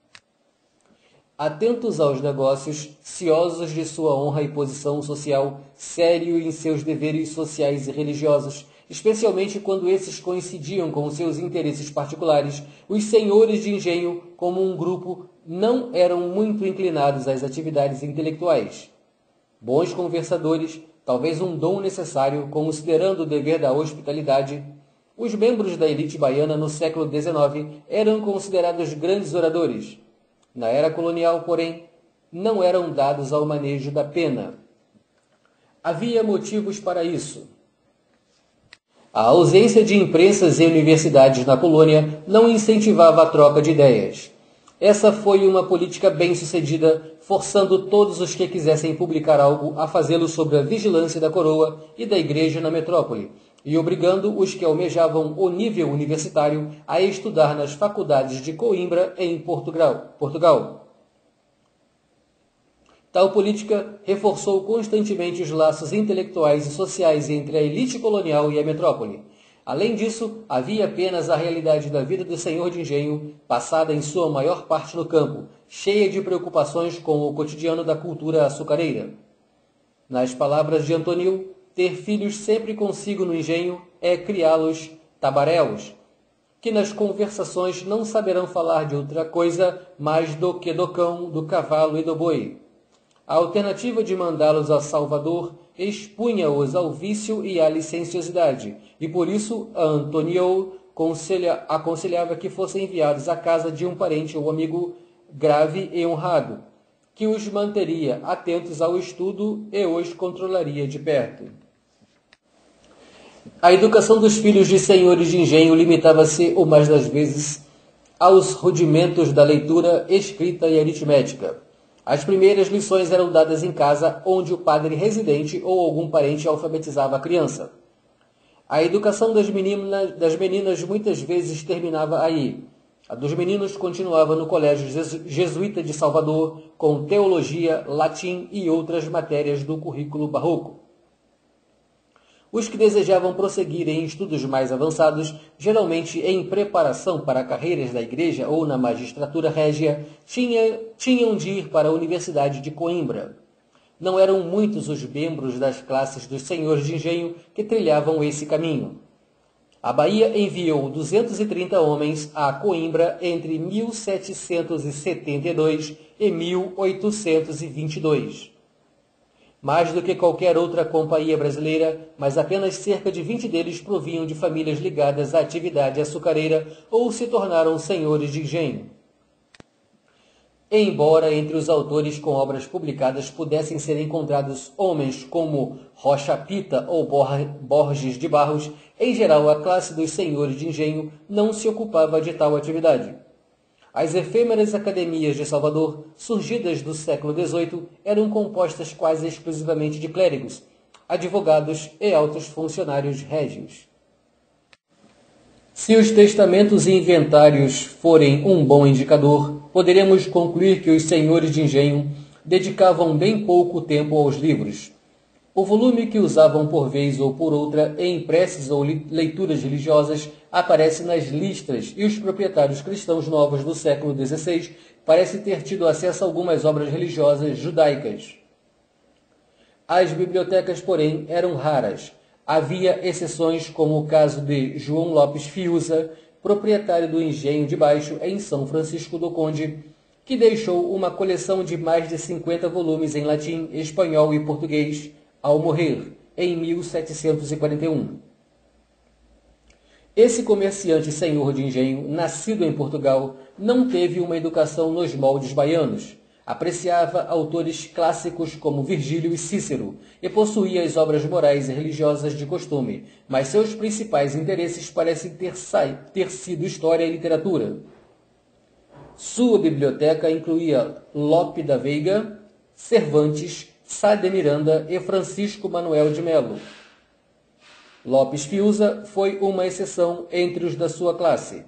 [SPEAKER 1] Atentos aos negócios, ciosos de sua honra e posição social, sério em seus deveres sociais e religiosos, especialmente quando esses coincidiam com seus interesses particulares, os senhores de engenho, como um grupo, não eram muito inclinados às atividades intelectuais. Bons conversadores, talvez um dom necessário, considerando o dever da hospitalidade, os membros da elite baiana no século dezenove eram considerados grandes oradores. Na era colonial, porém, não eram dados ao manejo da pena. Havia motivos para isso. A ausência de imprensas e universidades na colônia não incentivava a troca de ideias. Essa foi uma política bem-sucedida, forçando todos os que quisessem publicar algo a fazê-lo sob a vigilância da coroa e da igreja na metrópole, e obrigando os que almejavam o nível universitário a estudar nas faculdades de Coimbra em Portugal. Portugal. Tal política reforçou constantemente os laços intelectuais e sociais entre a elite colonial e a metrópole. Além disso, havia apenas a realidade da vida do senhor de engenho, passada em sua maior parte no campo, cheia de preocupações com o cotidiano da cultura açucareira. Nas palavras de Antônio, ter filhos sempre consigo no engenho é criá-los tabaréus, que nas conversações não saberão falar de outra coisa mais do que do cão, do cavalo e do boi. A alternativa de mandá-los a Salvador expunha-os ao vício e à licenciosidade, e por isso Antônio aconselhava que fossem enviados à casa de um parente ou amigo grave e honrado, que os manteria atentos ao estudo e os controlaria de perto. A educação dos filhos de senhores de engenho limitava-se, o mais das vezes, aos rudimentos da leitura, escrita e aritmética. As primeiras lições eram dadas em casa, onde o padre residente ou algum parente alfabetizava a criança. A educação das meninas, das meninas muitas vezes terminava aí. A dos meninos continuava no Colégio Jesuíta de Salvador, com teologia, latim e outras matérias do currículo barroco. Os que desejavam prosseguir em estudos mais avançados, geralmente em preparação para carreiras da igreja ou na magistratura régia, tinha, tinham de ir para a Universidade de Coimbra. Não eram muitos os membros das classes dos senhores de engenho que trilhavam esse caminho. A Bahia enviou duzentos e trinta homens a Coimbra entre mil setecentos e setenta e dois e mil oitocentos e vinte e dois. Mais do que qualquer outra companhia brasileira, mas apenas cerca de vinte deles provinham de famílias ligadas à atividade açucareira ou se tornaram senhores de engenho. Embora entre os autores com obras publicadas pudessem ser encontrados homens como Rocha Pita ou Borges de Barros, em geral a classe dos senhores de engenho não se ocupava de tal atividade. As efêmeras academias de Salvador, surgidas do século dezoito, eram compostas quase exclusivamente de clérigos, advogados e altos funcionários régios. Se os testamentos e inventários forem um bom indicador, poderemos concluir que os senhores de engenho dedicavam bem pouco tempo aos livros. O volume que usavam por vez ou por outra em preces ou leituras religiosas aparece nas listas e os proprietários cristãos novos do século dezesseis parecem ter tido acesso a algumas obras religiosas judaicas. As bibliotecas, porém, eram raras. Havia exceções como o caso de João Lopes Fiuza, proprietário do Engenho de Baixo em São Francisco do Conde, que deixou uma coleção de mais de cinquenta volumes em latim, espanhol e português, ao morrer, em mil setecentos e quarenta e um. Esse comerciante senhor de engenho, nascido em Portugal, não teve uma educação nos moldes baianos. Apreciava autores clássicos como Virgílio e Cícero e possuía as obras morais e religiosas de costume, mas seus principais interesses parecem ter, ter sido história e literatura. Sua biblioteca incluía Lope da Veiga, Cervantes, Sá de Miranda e Francisco Manuel de Melo. Lopes Fiuza foi uma exceção entre os da sua classe.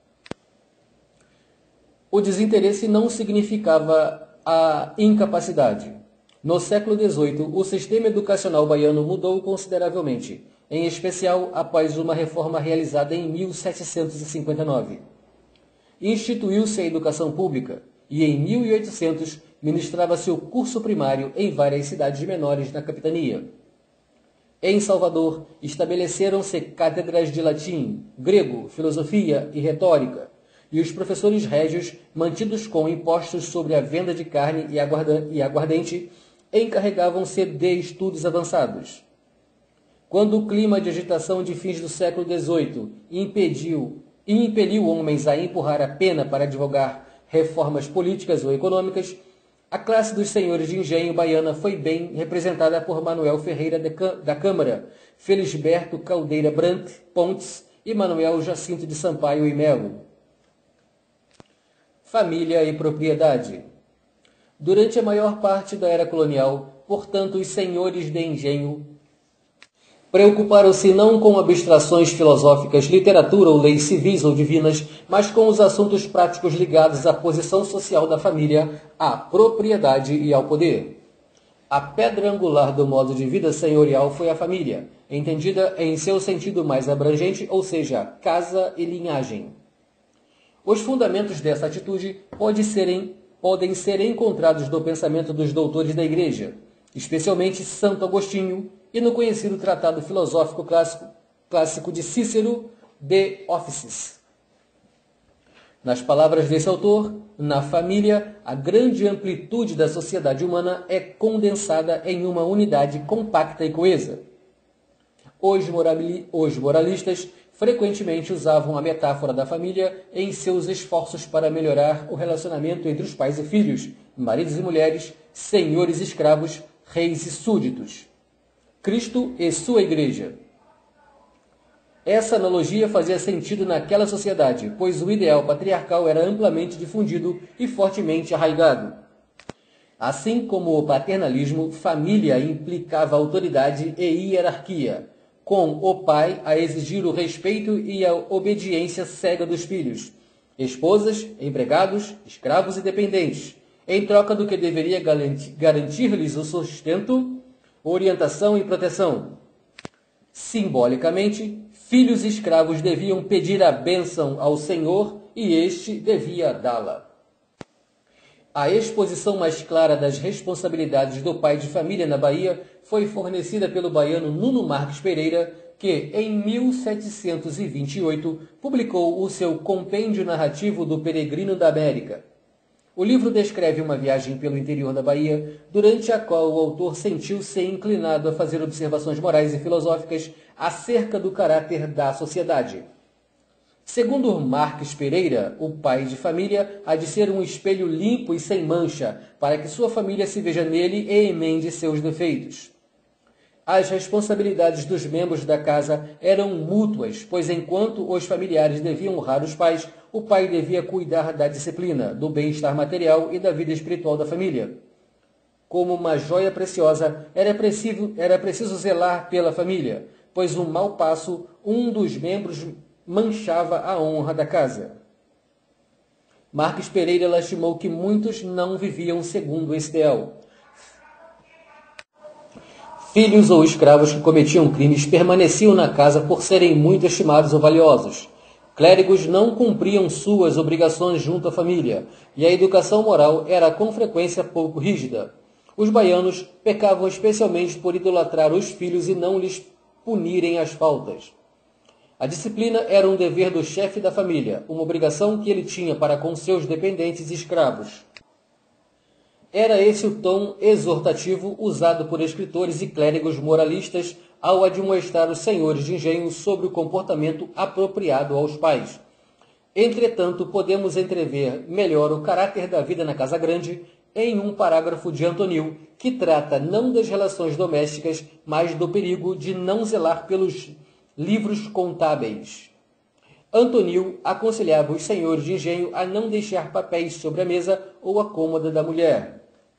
[SPEAKER 1] O desinteresse não significava a incapacidade. No século dezoito, o sistema educacional baiano mudou consideravelmente, em especial após uma reforma realizada em mil setecentos e cinquenta e nove. Instituiu-se a educação pública e, em mil e oitocentos, ministrava-se o curso primário em várias cidades menores na capitania. Em Salvador, estabeleceram-se cátedras de latim, grego, filosofia e retórica, e os professores régios, mantidos com impostos sobre a venda de carne e aguardente, encarregavam-se de estudos avançados. Quando o clima de agitação de fins do século dezoito impediu e impeliu homens a empurrar a pena para advogar reformas políticas ou econômicas, a classe dos senhores de engenho baiana foi bem representada por Manuel Ferreira da Câmara, Felisberto Caldeira Brant Pontes e Manuel Jacinto de Sampaio e Melo. Família e propriedade. Durante a maior parte da era colonial, portanto, os senhores de engenho preocuparam-se não com abstrações filosóficas, literatura ou leis civis ou divinas, mas com os assuntos práticos ligados à posição social da família, à propriedade e ao poder. A pedra angular do modo de vida senhorial foi a família, entendida em seu sentido mais abrangente, ou seja, casa e linhagem. Os fundamentos dessa atitude pode serem, podem ser encontrados no pensamento dos doutores da Igreja, especialmente Santo Agostinho, e no conhecido tratado filosófico clássico, clássico de Cícero, De Officis. Nas palavras desse autor, na família, a grande amplitude da sociedade humana é condensada em uma unidade compacta e coesa. Os, morali os moralistas frequentemente usavam a metáfora da família em seus esforços para melhorar o relacionamento entre os pais e filhos, maridos e mulheres, senhores e escravos, reis e súditos, Cristo e sua Igreja. Essa analogia fazia sentido naquela sociedade, pois o ideal patriarcal era amplamente difundido e fortemente arraigado. Assim como o paternalismo, família implicava autoridade e hierarquia, com o pai a exigir o respeito e a obediência cega dos filhos, esposas, empregados, escravos e dependentes, em troca do que deveria garantir-lhes o sustento, orientação e proteção. Simbolicamente, filhos e escravos deviam pedir a bênção ao Senhor e este devia dá-la. A exposição mais clara das responsabilidades do pai de família na Bahia foi fornecida pelo baiano Nuno Marques Pereira, que, em mil setecentos e vinte e oito, publicou o seu Compêndio Narrativo do Peregrino da América. O livro descreve uma viagem pelo interior da Bahia, durante a qual o autor sentiu-se inclinado a fazer observações morais e filosóficas acerca do caráter da sociedade. Segundo Marques Pereira, o pai de família há de ser um espelho limpo e sem mancha, para que sua família se veja nele e emende seus defeitos. As responsabilidades dos membros da casa eram mútuas, pois enquanto os familiares deviam honrar os pais, o pai devia cuidar da disciplina, do bem-estar material e da vida espiritual da família. Como uma joia preciosa, era preciso, era preciso zelar pela família, pois um mau passo, um dos membros manchava a honra da casa. Marques Pereira lastimou que muitos não viviam segundo esse ideal. Filhos ou escravos que cometiam crimes permaneciam na casa por serem muito estimados ou valiosos. Clérigos não cumpriam suas obrigações junto à família, e a educação moral era com frequência pouco rígida. Os baianos pecavam especialmente por idolatrar os filhos e não lhes punirem as faltas. A disciplina era um dever do chefe da família, uma obrigação que ele tinha para com seus dependentes e escravos. Era esse o tom exortativo usado por escritores e clérigos moralistas ao admoestar os senhores de engenho sobre o comportamento apropriado aos pais. Entretanto, podemos entrever melhor o caráter da vida na casa grande em um parágrafo de Antonil, que trata não das relações domésticas, mas do perigo de não zelar pelos livros contábeis. Antonil aconselhava os senhores de engenho a não deixar papéis sobre a mesa ou a cômoda da mulher.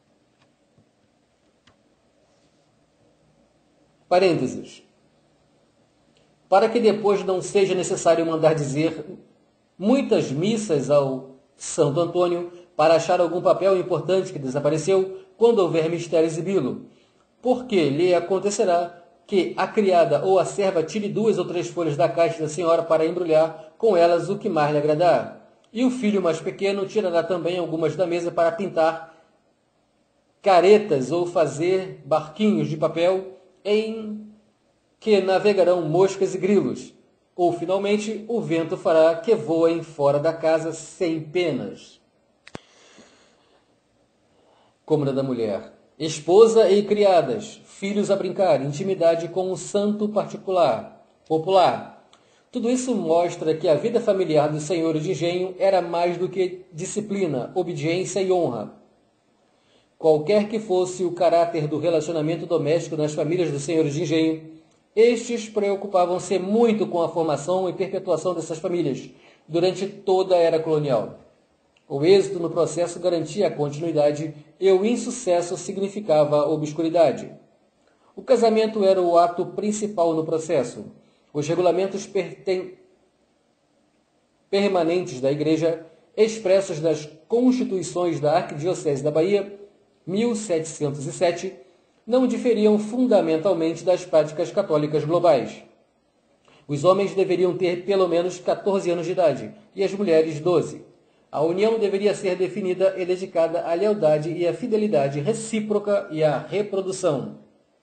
[SPEAKER 1] Parênteses. Para que depois não seja necessário mandar dizer muitas missas ao Santo Antônio para achar algum papel importante que desapareceu quando houver mistério exibi-lo, porque lhe acontecerá que a criada ou a serva tire duas ou três folhas da caixa da senhora para embrulhar com elas o que mais lhe agradar, e o filho mais pequeno tirará também algumas da mesa para pintar caretas ou fazer barquinhos de papel em que navegarão moscas e grilos, ou finalmente o vento fará que voem fora da casa sem penas. Cômoda da mulher. Esposa e criadas, filhos a brincar, intimidade com o santo particular, popular. Tudo isso mostra que a vida familiar dos senhores de engenho era mais do que disciplina, obediência e honra. Qualquer que fosse o caráter do relacionamento doméstico nas famílias dos senhores de engenho, estes preocupavam-se muito com a formação e perpetuação dessas famílias durante toda a era colonial. O êxito no processo garantia a continuidade e o insucesso significava a obscuridade. O casamento era o ato principal no processo. Os regulamentos perten... permanentes da Igreja, expressos nas Constituições da Arquidiocese da Bahia, mil setecentos e sete, não diferiam fundamentalmente das práticas católicas globais. Os homens deveriam ter pelo menos quatorze anos de idade e as mulheres doze. A união deveria ser definida e dedicada à lealdade e à fidelidade recíproca e à reprodução.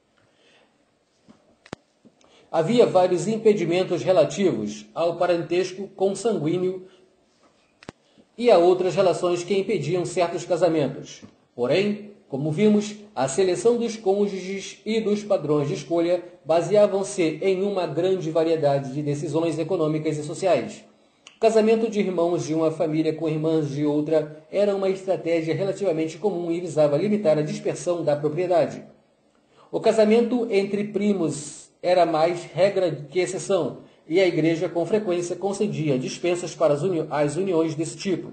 [SPEAKER 1] Havia vários impedimentos relativos ao parentesco consanguíneo e a outras relações que impediam certos casamentos. Porém, como vimos, a seleção dos cônjuges e dos padrões de escolha baseavam-se em uma grande variedade de decisões econômicas e sociais. O casamento de irmãos de uma família com irmãs de outra era uma estratégia relativamente comum e visava limitar a dispersão da propriedade. O casamento entre primos era mais regra que exceção, e a igreja com frequência concedia dispensas para as, uni- as uniões desse tipo.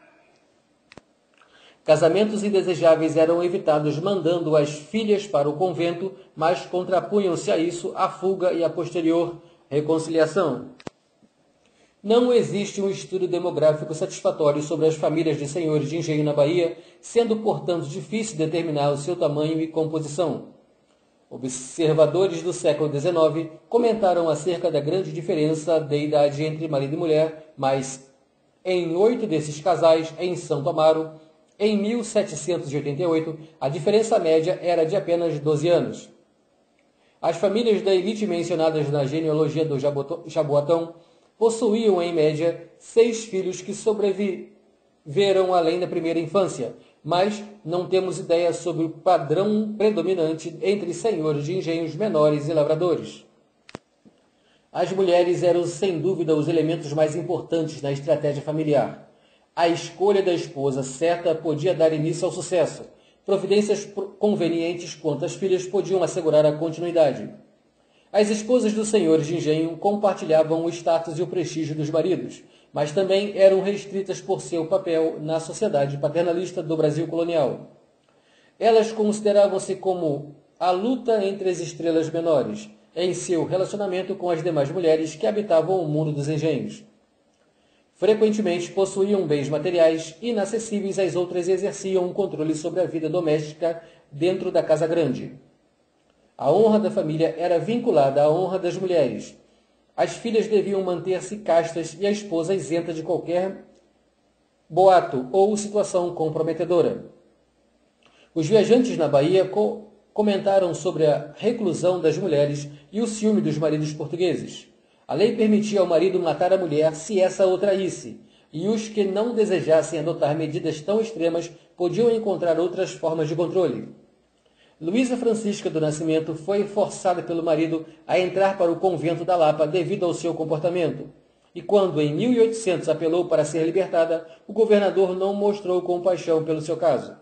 [SPEAKER 1] Casamentos indesejáveis eram evitados mandando as filhas para o convento, mas contrapunham-se a isso a fuga e a posterior reconciliação. Não existe um estudo demográfico satisfatório sobre as famílias de senhores de engenho na Bahia, sendo, portanto, difícil determinar o seu tamanho e composição. Observadores do século dezenove comentaram acerca da grande diferença de idade entre marido e mulher, mas em oito desses casais, em Santo Amaro, em mil setecentos e oitenta e oito, a diferença média era de apenas doze anos. As famílias da elite mencionadas na genealogia do Jaboatão possuíam, em média, seis filhos que sobreviveram além da primeira infância, mas não temos ideia sobre o padrão predominante entre senhores de engenhos menores e lavradores. As mulheres eram, sem dúvida, os elementos mais importantes na estratégia familiar. A escolha da esposa certa podia dar início ao sucesso. Providências convenientes quanto às filhas podiam assegurar a continuidade. As esposas dos senhores de engenho compartilhavam o status e o prestígio dos maridos, mas também eram restritas por seu papel na sociedade paternalista do Brasil colonial. Elas consideravam-se como a luta entre as estrelas menores, em seu relacionamento com as demais mulheres que habitavam o mundo dos engenhos. Frequentemente possuíam bens materiais inacessíveis às outras e exerciam um controle sobre a vida doméstica dentro da casa grande. A honra da família era vinculada à honra das mulheres. As filhas deviam manter-se castas e a esposa isenta de qualquer boato ou situação comprometedora. Os viajantes na Bahia co comentaram sobre a reclusão das mulheres e o ciúme dos maridos portugueses. A lei permitia ao marido matar a mulher se essa o traísse, e os que não desejassem adotar medidas tão extremas podiam encontrar outras formas de controle. Luísa Francisca do Nascimento foi forçada pelo marido a entrar para o convento da Lapa devido ao seu comportamento. E quando, em mil e oitocentos, apelou para ser libertada, o governador não mostrou compaixão pelo seu caso.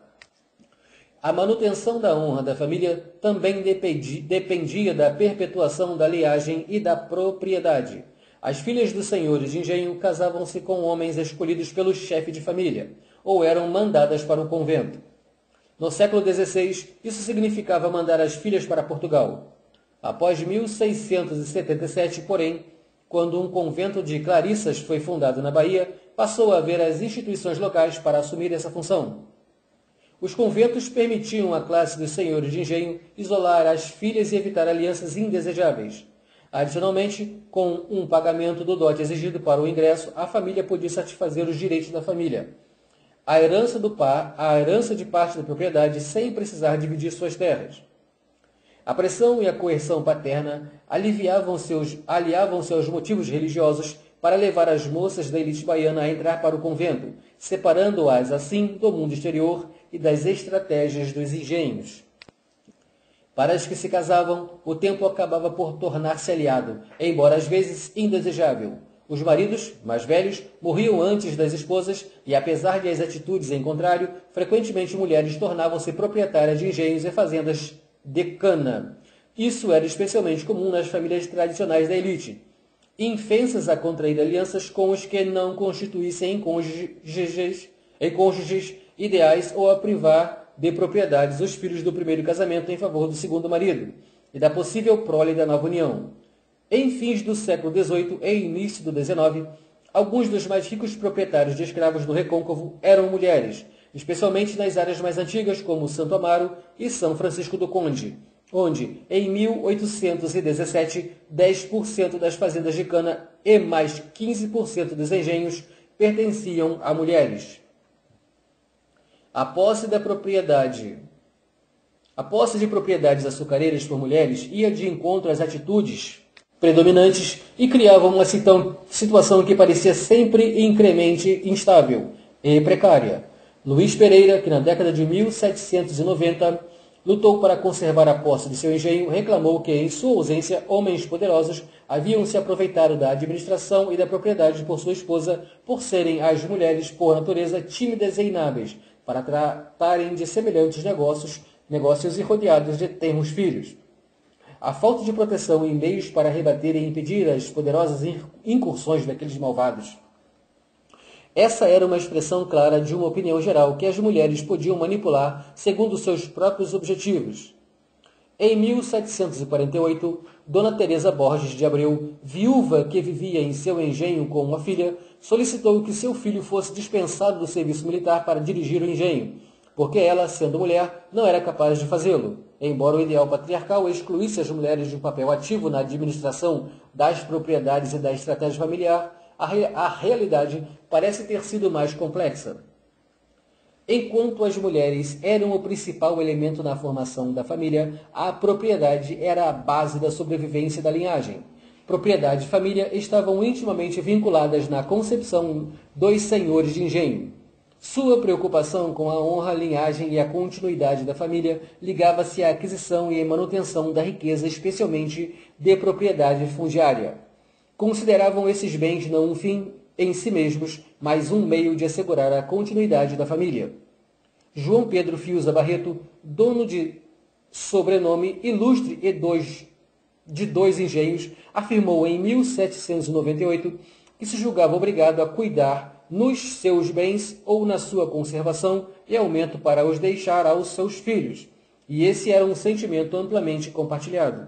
[SPEAKER 1] A manutenção da honra da família também dependia da perpetuação da linhagem e da propriedade. As filhas dos senhores de engenho casavam-se com homens escolhidos pelo chefe de família, ou eram mandadas para o convento. No século dezesseis, isso significava mandar as filhas para Portugal. Após mil seiscentos e setenta e sete, porém, quando um convento de clarissas foi fundado na Bahia, passou a haver as instituições locais para assumir essa função. Os conventos permitiam à classe dos senhores de engenho isolar as filhas e evitar alianças indesejáveis. Adicionalmente, com um pagamento do dote exigido para o ingresso, a família podia satisfazer os direitos da família. A herança, do par, a herança de parte da propriedade sem precisar dividir suas terras. A pressão e a coerção paterna aliviavam-se aos, aliavam-se aos motivos religiosos para levar as moças da elite baiana a entrar para o convento, separando-as assim do mundo exterior e das estratégias dos engenhos. Para as que se casavam, o tempo acabava por tornar-se aliado, embora às vezes indesejável. Os maridos, mais velhos, morriam antes das esposas e, apesar de as atitudes em contrário, frequentemente mulheres tornavam-se proprietárias de engenhos e fazendas de cana. Isso era especialmente comum nas famílias tradicionais da elite, infensas a contrair alianças com os que não constituíssem em cônjuges, em cônjuges ideais ou a privar de propriedades os filhos do primeiro casamento em favor do segundo marido e da possível prole da nova união. Em fins do século dezoito e início do dezenove, alguns dos mais ricos proprietários de escravos do Recôncavo eram mulheres, especialmente nas áreas mais antigas como Santo Amaro e São Francisco do Conde, onde, em mil oitocentos e dezessete, dez por cento das fazendas de cana e mais quinze por cento dos engenhos pertenciam a mulheres. A posse da propriedade. A posse de propriedades açucareiras por mulheres ia de encontro às atitudes predominantes e criava uma situação que parecia sempre incremente instável e precária. Luiz Pereira, que na década de mil setecentos e noventa lutou para conservar a posse de seu engenho, reclamou que, em sua ausência, homens poderosos haviam se aproveitado da administração e da propriedade por sua esposa, por serem as mulheres, por natureza, tímidas e inábeis, para tratarem de semelhantes negócios, negócios e rodeados de tenros filhos. A falta de proteção e meios para rebater e impedir as poderosas incursões daqueles malvados. Essa era uma expressão clara de uma opinião geral que as mulheres podiam manipular segundo seus próprios objetivos. Em mil setecentos e quarenta e oito, Dona Teresa Borges de Abreu, viúva que vivia em seu engenho com uma filha, solicitou que seu filho fosse dispensado do serviço militar para dirigir o engenho, porque ela, sendo mulher, não era capaz de fazê-lo, embora o ideal patriarcal excluísse as mulheres de um papel ativo na administração das propriedades e da estratégia familiar. A, re a realidade parece ter sido mais complexa. Enquanto as mulheres eram o principal elemento na formação da família, a propriedade era a base da sobrevivência da linhagem. Propriedade e família estavam intimamente vinculadas na concepção dos senhores de engenho. Sua preocupação com a honra, linhagem e a continuidade da família ligava-se à aquisição e manutenção da riqueza, especialmente de propriedade fundiária. Consideravam esses bens não um fim em si mesmos, mas um meio de assegurar a continuidade da família. João Pedro Fiuza Barreto, dono de sobrenome ilustre e dois, de dois engenhos, afirmou em mil setecentos e noventa e oito que se julgava obrigado a cuidar nos seus bens ou na sua conservação e aumento para os deixar aos seus filhos, e esse era um sentimento amplamente compartilhado.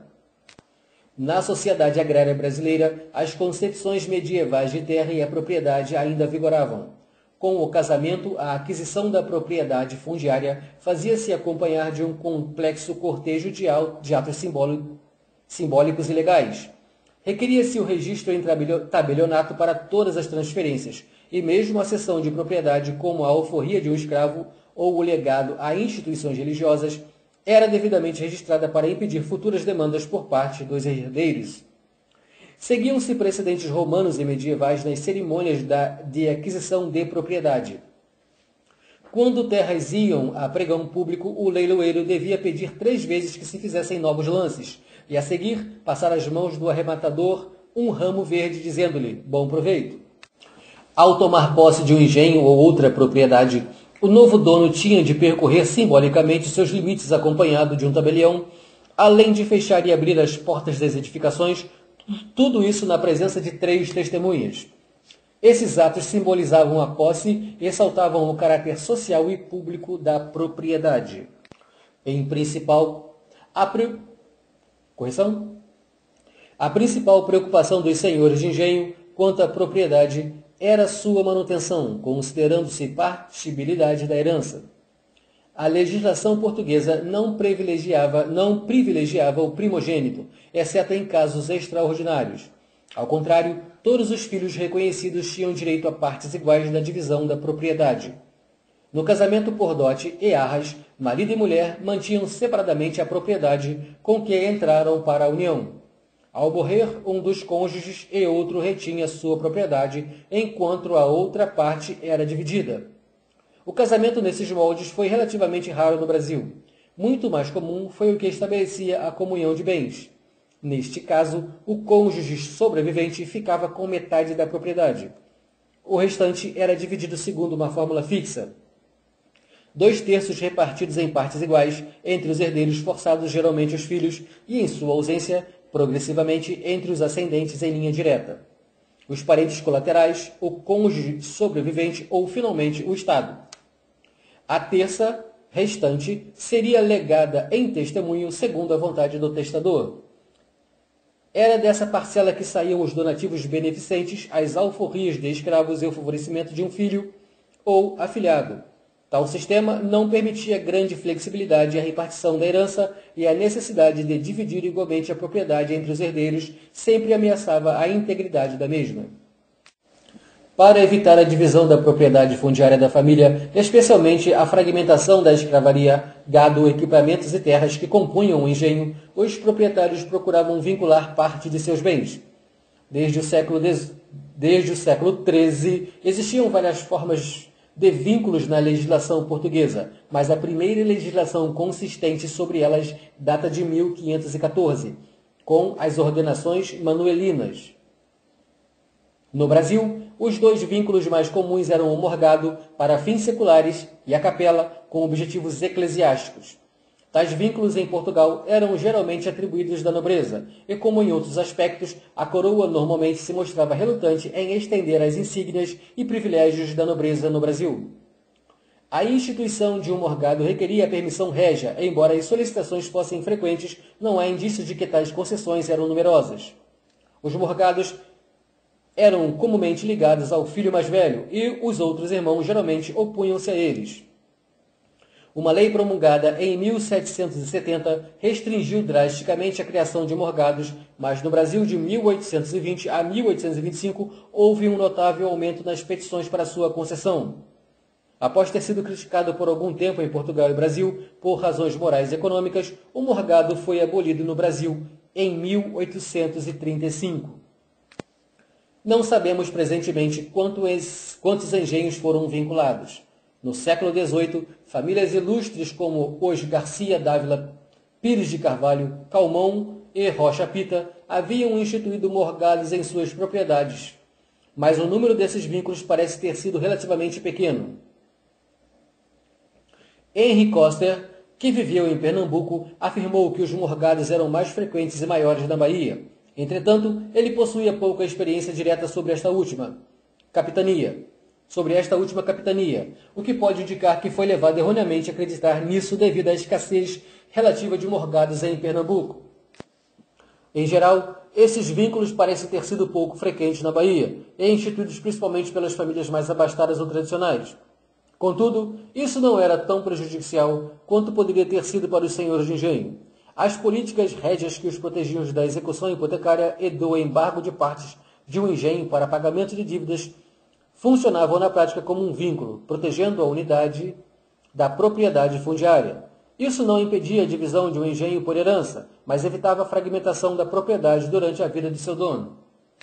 [SPEAKER 1] Na sociedade agrária brasileira, as concepções medievais de terra e a propriedade ainda vigoravam. Com o casamento, a aquisição da propriedade fundiária fazia-se acompanhar de um complexo cortejo de atos simbólicos e legais. Requeria-se o registro em tabelionato para todas as transferências, e mesmo a cessão de propriedade, como a alforria de um escravo ou o legado a instituições religiosas, era devidamente registrada para impedir futuras demandas por parte dos herdeiros. Seguiam-se precedentes romanos e medievais nas cerimônias da, de aquisição de propriedade. Quando terras iam a pregão público, o leiloeiro devia pedir três vezes que se fizessem novos lances, e a seguir passar às mãos do arrematador um ramo verde, dizendo-lhe bom proveito. Ao tomar posse de um engenho ou outra propriedade, o novo dono tinha de percorrer simbolicamente seus limites acompanhado de um tabelião, além de fechar e abrir as portas das edificações, tudo isso na presença de três testemunhas. Esses atos simbolizavam a posse e exaltavam o caráter social e público da propriedade. Em principal, a, pre... Correção? a principal preocupação dos senhores de engenho quanto à propriedade era sua manutenção, considerando-se partibilidade da herança. A legislação portuguesa não privilegiava, não privilegiava o primogênito, exceto em casos extraordinários. Ao contrário, todos os filhos reconhecidos tinham direito a partes iguais da divisão da propriedade. No casamento por dote e arras, marido e mulher mantinham separadamente a propriedade com que entraram para a união. Ao morrer, um dos cônjuges e outro retinha sua propriedade, enquanto a outra parte era dividida. O casamento nesses moldes foi relativamente raro no Brasil. Muito mais comum foi o que estabelecia a comunhão de bens. Neste caso, o cônjuge sobrevivente ficava com metade da propriedade. O restante era dividido segundo uma fórmula fixa. Dois terços repartidos em partes iguais entre os herdeiros forçados, geralmente os filhos, e, em sua ausência, progressivamente entre os ascendentes em linha direta. Os parentes colaterais, o cônjuge sobrevivente ou, finalmente, o Estado. A terça restante seria legada em testemunho segundo a vontade do testador. Era dessa parcela que saíam os donativos beneficentes, as alforrias de escravos e o favorecimento de um filho ou afilhado. Tal sistema não permitia grande flexibilidade à repartição da herança e a necessidade de dividir igualmente a propriedade entre os herdeiros sempre ameaçava a integridade da mesma. Para evitar a divisão da propriedade fundiária da família, especialmente a fragmentação da escravaria, gado, equipamentos e terras que compunham o engenho, os proprietários procuravam vincular parte de seus bens. Desde o século, desde o século treze, existiam várias formas de vínculos na legislação portuguesa, mas a primeira legislação consistente sobre elas data de mil quinhentos e quatorze, com as ordenações manuelinas. No Brasil, os dois vínculos mais comuns eram o morgado, para fins seculares, e a capela, com objetivos eclesiásticos. Tais vínculos em Portugal eram geralmente atribuídos da nobreza, e como em outros aspectos, a coroa normalmente se mostrava relutante em estender as insígnias e privilégios da nobreza no Brasil. A instituição de um morgado requeria a permissão régia, embora as solicitações fossem frequentes, não há indícios de que tais concessões eram numerosas. Os morgados eram comumente ligados ao filho mais velho, e os outros irmãos geralmente opunham-se a eles. Uma lei promulgada em mil setecentos e setenta restringiu drasticamente a criação de morgados, mas no Brasil de mil oitocentos e vinte a mil oitocentos e vinte e cinco houve um notável aumento nas petições para sua concessão. Após ter sido criticado por algum tempo em Portugal e Brasil por razões morais e econômicas, o morgado foi abolido no Brasil em mil oitocentos e trinta e cinco. Não sabemos presentemente quantos, quantos engenhos foram vinculados. No século dezoito, famílias ilustres como os Garcia Dávila, Pires de Carvalho, Calmon e Rocha Pita haviam instituído morgados em suas propriedades, mas o número desses vínculos parece ter sido relativamente pequeno. Henry Coster, que viveu em Pernambuco, afirmou que os morgados eram mais frequentes e maiores na Bahia. Entretanto, ele possuía pouca experiência direta sobre esta última capitania, sobre esta última capitania, o que pode indicar que foi levado erroneamente a acreditar nisso devido à escassez relativa de morgados em Pernambuco. Em geral, esses vínculos parecem ter sido pouco frequentes na Bahia, e instituídos principalmente pelas famílias mais abastadas ou tradicionais. Contudo, isso não era tão prejudicial quanto poderia ter sido para os senhores de engenho. As políticas régias que os protegiam da execução hipotecária e do embargo de partes de um engenho para pagamento de dívidas funcionavam na prática como um vínculo, protegendo a unidade da propriedade fundiária. Isso não impedia a divisão de um engenho por herança, mas evitava a fragmentação da propriedade durante a vida de seu dono.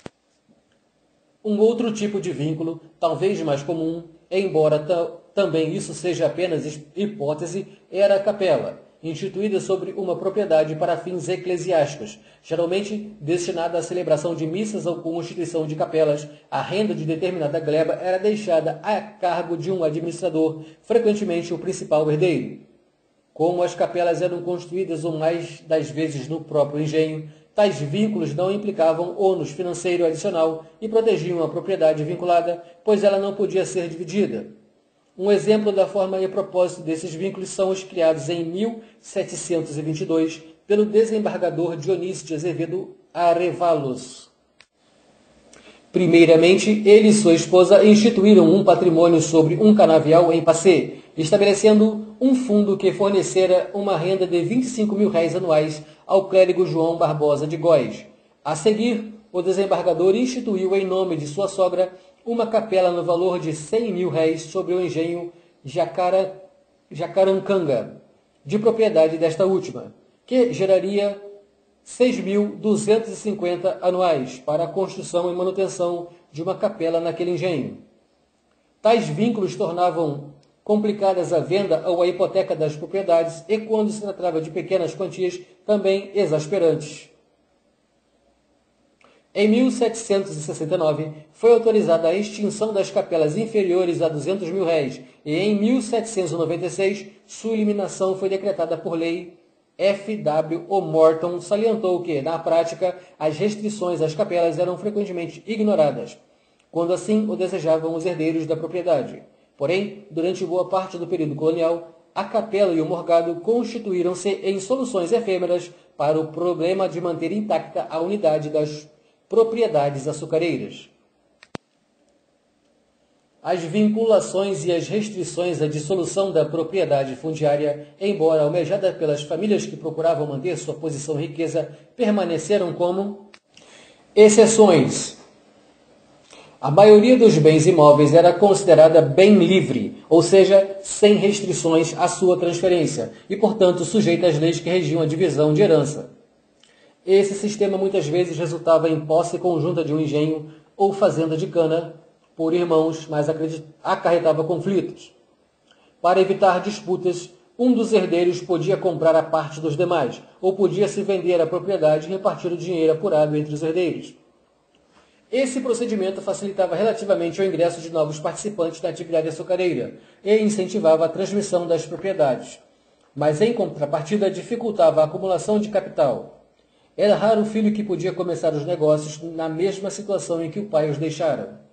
[SPEAKER 1] Um outro tipo de vínculo, talvez mais comum, embora também isso seja apenas hipótese, era a capela, instituída sobre uma propriedade para fins eclesiásticos, geralmente destinada à celebração de missas ou constituição de capelas. A renda de determinada gleba era deixada a cargo de um administrador, frequentemente o principal herdeiro. Como as capelas eram construídas ou mais das vezes no próprio engenho, tais vínculos não implicavam ônus financeiro adicional e protegiam a propriedade vinculada, pois ela não podia ser dividida. Um exemplo da forma e propósito desses vínculos são os criados em mil setecentos e vinte e dois pelo desembargador Dionísio de Azevedo Arevalos. Primeiramente, ele e sua esposa instituíram um patrimônio sobre um canavial em Pacê, estabelecendo um fundo que fornecera uma renda de vinte e cinco mil réis anuais ao clérigo João Barbosa de Góes. A seguir, o desembargador instituiu em nome de sua sogra uma capela no valor de cem mil réis sobre o engenho Jacara, Jacarancanga, de propriedade desta última, que geraria seis mil duzentos e cinquenta anuais para a construção e manutenção de uma capela naquele engenho. Tais vínculos tornavam complicadas a venda ou a hipoteca das propriedades e, quando se tratava de pequenas quantias, também exasperantes. Em mil setecentos e sessenta e nove, foi autorizada a extinção das capelas inferiores a duzentos mil réis e, em mil setecentos e noventa e seis, sua eliminação foi decretada por lei. F W O Morton salientou que, na prática, as restrições às capelas eram frequentemente ignoradas, quando assim o desejavam os herdeiros da propriedade. Porém, durante boa parte do período colonial, a capela e o morgado constituíram-se em soluções efêmeras para o problema de manter intacta a unidade das propriedades açucareiras. As vinculações e as restrições à dissolução da propriedade fundiária, embora almejada pelas famílias que procuravam manter sua posição e riqueza, permaneceram como exceções. A maioria dos bens imóveis era considerada bem livre, ou seja, sem restrições à sua transferência, e, portanto, sujeita às leis que regiam a divisão de herança. Esse sistema muitas vezes resultava em posse conjunta de um engenho ou fazenda de cana por irmãos, mas acarretava conflitos. Para evitar disputas, um dos herdeiros podia comprar a parte dos demais, ou podia se vender a propriedade e repartir o dinheiro apurado entre os herdeiros. Esse procedimento facilitava relativamente o ingresso de novos participantes na atividade açucareira e incentivava a transmissão das propriedades, mas em contrapartida dificultava a acumulação de capital. Era raro o filho que podia começar os negócios na mesma situação em que o pai os deixara.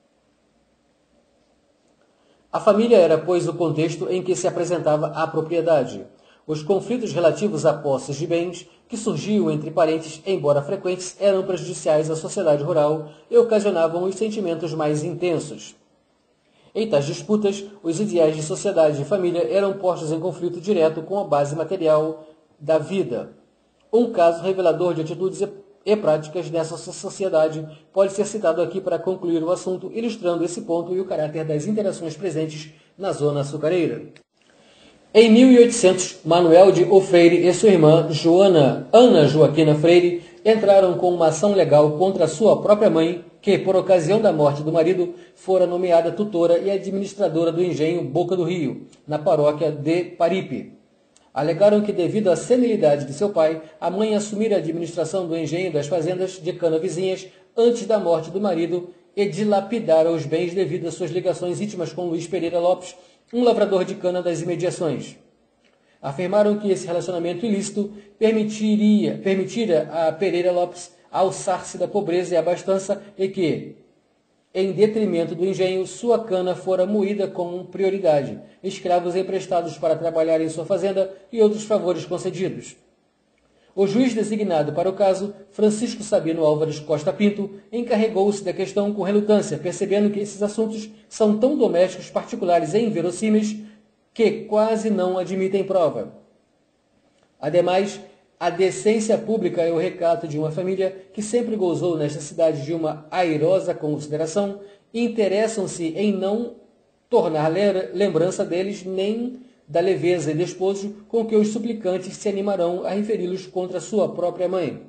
[SPEAKER 1] A família era, pois, o contexto em que se apresentava a propriedade. Os conflitos relativos a posses de bens que surgiam entre parentes, embora frequentes, eram prejudiciais à sociedade rural e ocasionavam os sentimentos mais intensos. Em tais disputas, os ideais de sociedade e família eram postos em conflito direto com a base material da vida. Um caso revelador de atitudes e práticas dessa sociedade pode ser citado aqui para concluir o assunto, ilustrando esse ponto e o caráter das interações presentes na zona açucareira. Em mil e oitocentos, Manuel de O Freire e sua irmã, Joana Ana Joaquina Freire, entraram com uma ação legal contra sua própria mãe, que, por ocasião da morte do marido, fora nomeada tutora e administradora do engenho Boca do Rio, na paróquia de Paripe. Alegaram que, devido à senilidade de seu pai, a mãe assumira a administração do engenho das fazendas de cana vizinhas antes da morte do marido e dilapidara os bens devido às suas ligações íntimas com Luiz Pereira Lopes, um lavrador de cana das imediações. Afirmaram que esse relacionamento ilícito permitiria, permitira a Pereira Lopes alçar-se da pobreza e abastança e que, em detrimento do engenho, sua cana fora moída com prioridade, escravos emprestados para trabalhar em sua fazenda e outros favores concedidos. O juiz designado para o caso, Francisco Sabino Álvares Costa Pinto, encarregou-se da questão com relutância, percebendo que esses assuntos são tão domésticos, particulares e inverossímeis que quase não admitem prova. Ademais, a decência pública e o recato de uma família que sempre gozou nesta cidade de uma airosa consideração interessam-se em não tornar lembrança deles nem da leveza e despojo com que os suplicantes se animarão a referi-los contra sua própria mãe.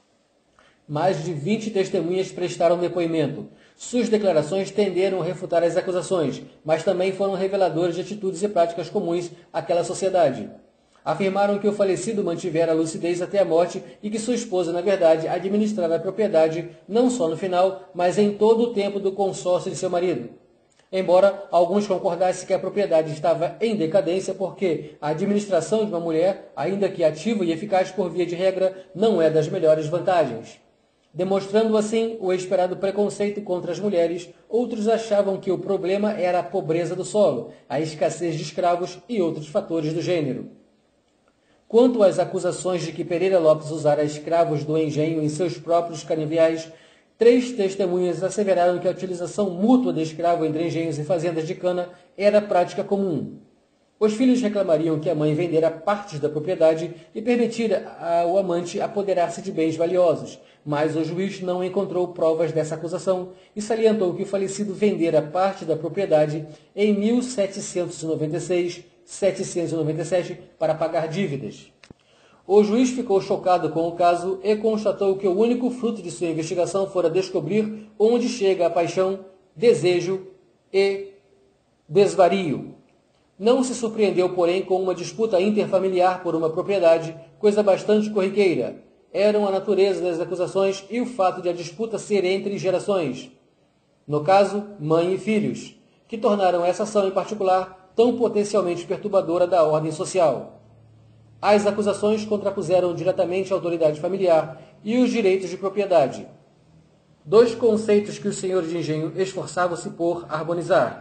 [SPEAKER 1] Mais de vinte testemunhas prestaram depoimento. Suas declarações tenderam a refutar as acusações, mas também foram reveladoras de atitudes e práticas comuns àquela sociedade. Afirmaram que o falecido mantivera a lucidez até a morte e que sua esposa, na verdade, administrava a propriedade não só no final, mas em todo o tempo do consórcio de seu marido. Embora alguns concordassem que a propriedade estava em decadência porque a administração de uma mulher, ainda que ativa e eficaz por via de regra, não é das melhores vantagens. Demonstrando assim o esperado preconceito contra as mulheres, outros achavam que o problema era a pobreza do solo, a escassez de escravos e outros fatores do gênero. Quanto às acusações de que Pereira Lopes usara escravos do engenho em seus próprios canaviais, três testemunhas asseveraram que a utilização mútua de escravo entre engenhos e fazendas de cana era prática comum. Os filhos reclamariam que a mãe vendera partes da propriedade e permitira ao amante apoderar-se de bens valiosos, mas o juiz não encontrou provas dessa acusação e salientou que o falecido vendera parte da propriedade em mil setecentos e noventa e seis, setecentos e noventa e sete para pagar dívidas. O juiz ficou chocado com o caso e constatou que o único fruto de sua investigação fora descobrir onde chega a paixão, desejo e desvario. Não se surpreendeu, porém, com uma disputa interfamiliar por uma propriedade, coisa bastante corriqueira. Eram a natureza das acusações e o fato de a disputa ser entre gerações. No caso, mãe e filhos, que tornaram essa ação em particular tão potencialmente perturbadora da ordem social. As acusações contrapuseram diretamente a autoridade familiar e os direitos de propriedade, dois conceitos que os senhores de engenho esforçavam-se por harmonizar.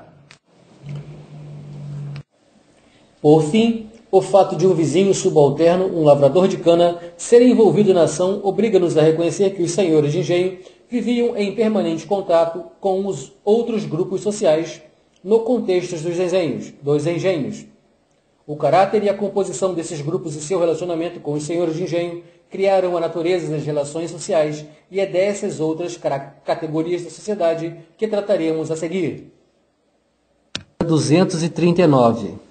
[SPEAKER 1] Por fim, o fato de um vizinho subalterno, um lavrador de cana, ser envolvido na ação obriga-nos a reconhecer que os senhores de engenho viviam em permanente contato com os outros grupos sociais no contexto dos engenhos, dos engenhos. O caráter e a composição desses grupos e seu relacionamento com os senhores de engenho criaram a natureza das relações sociais, e é dessas outras categorias da sociedade que trataremos a seguir. duzentos e trinta e nove.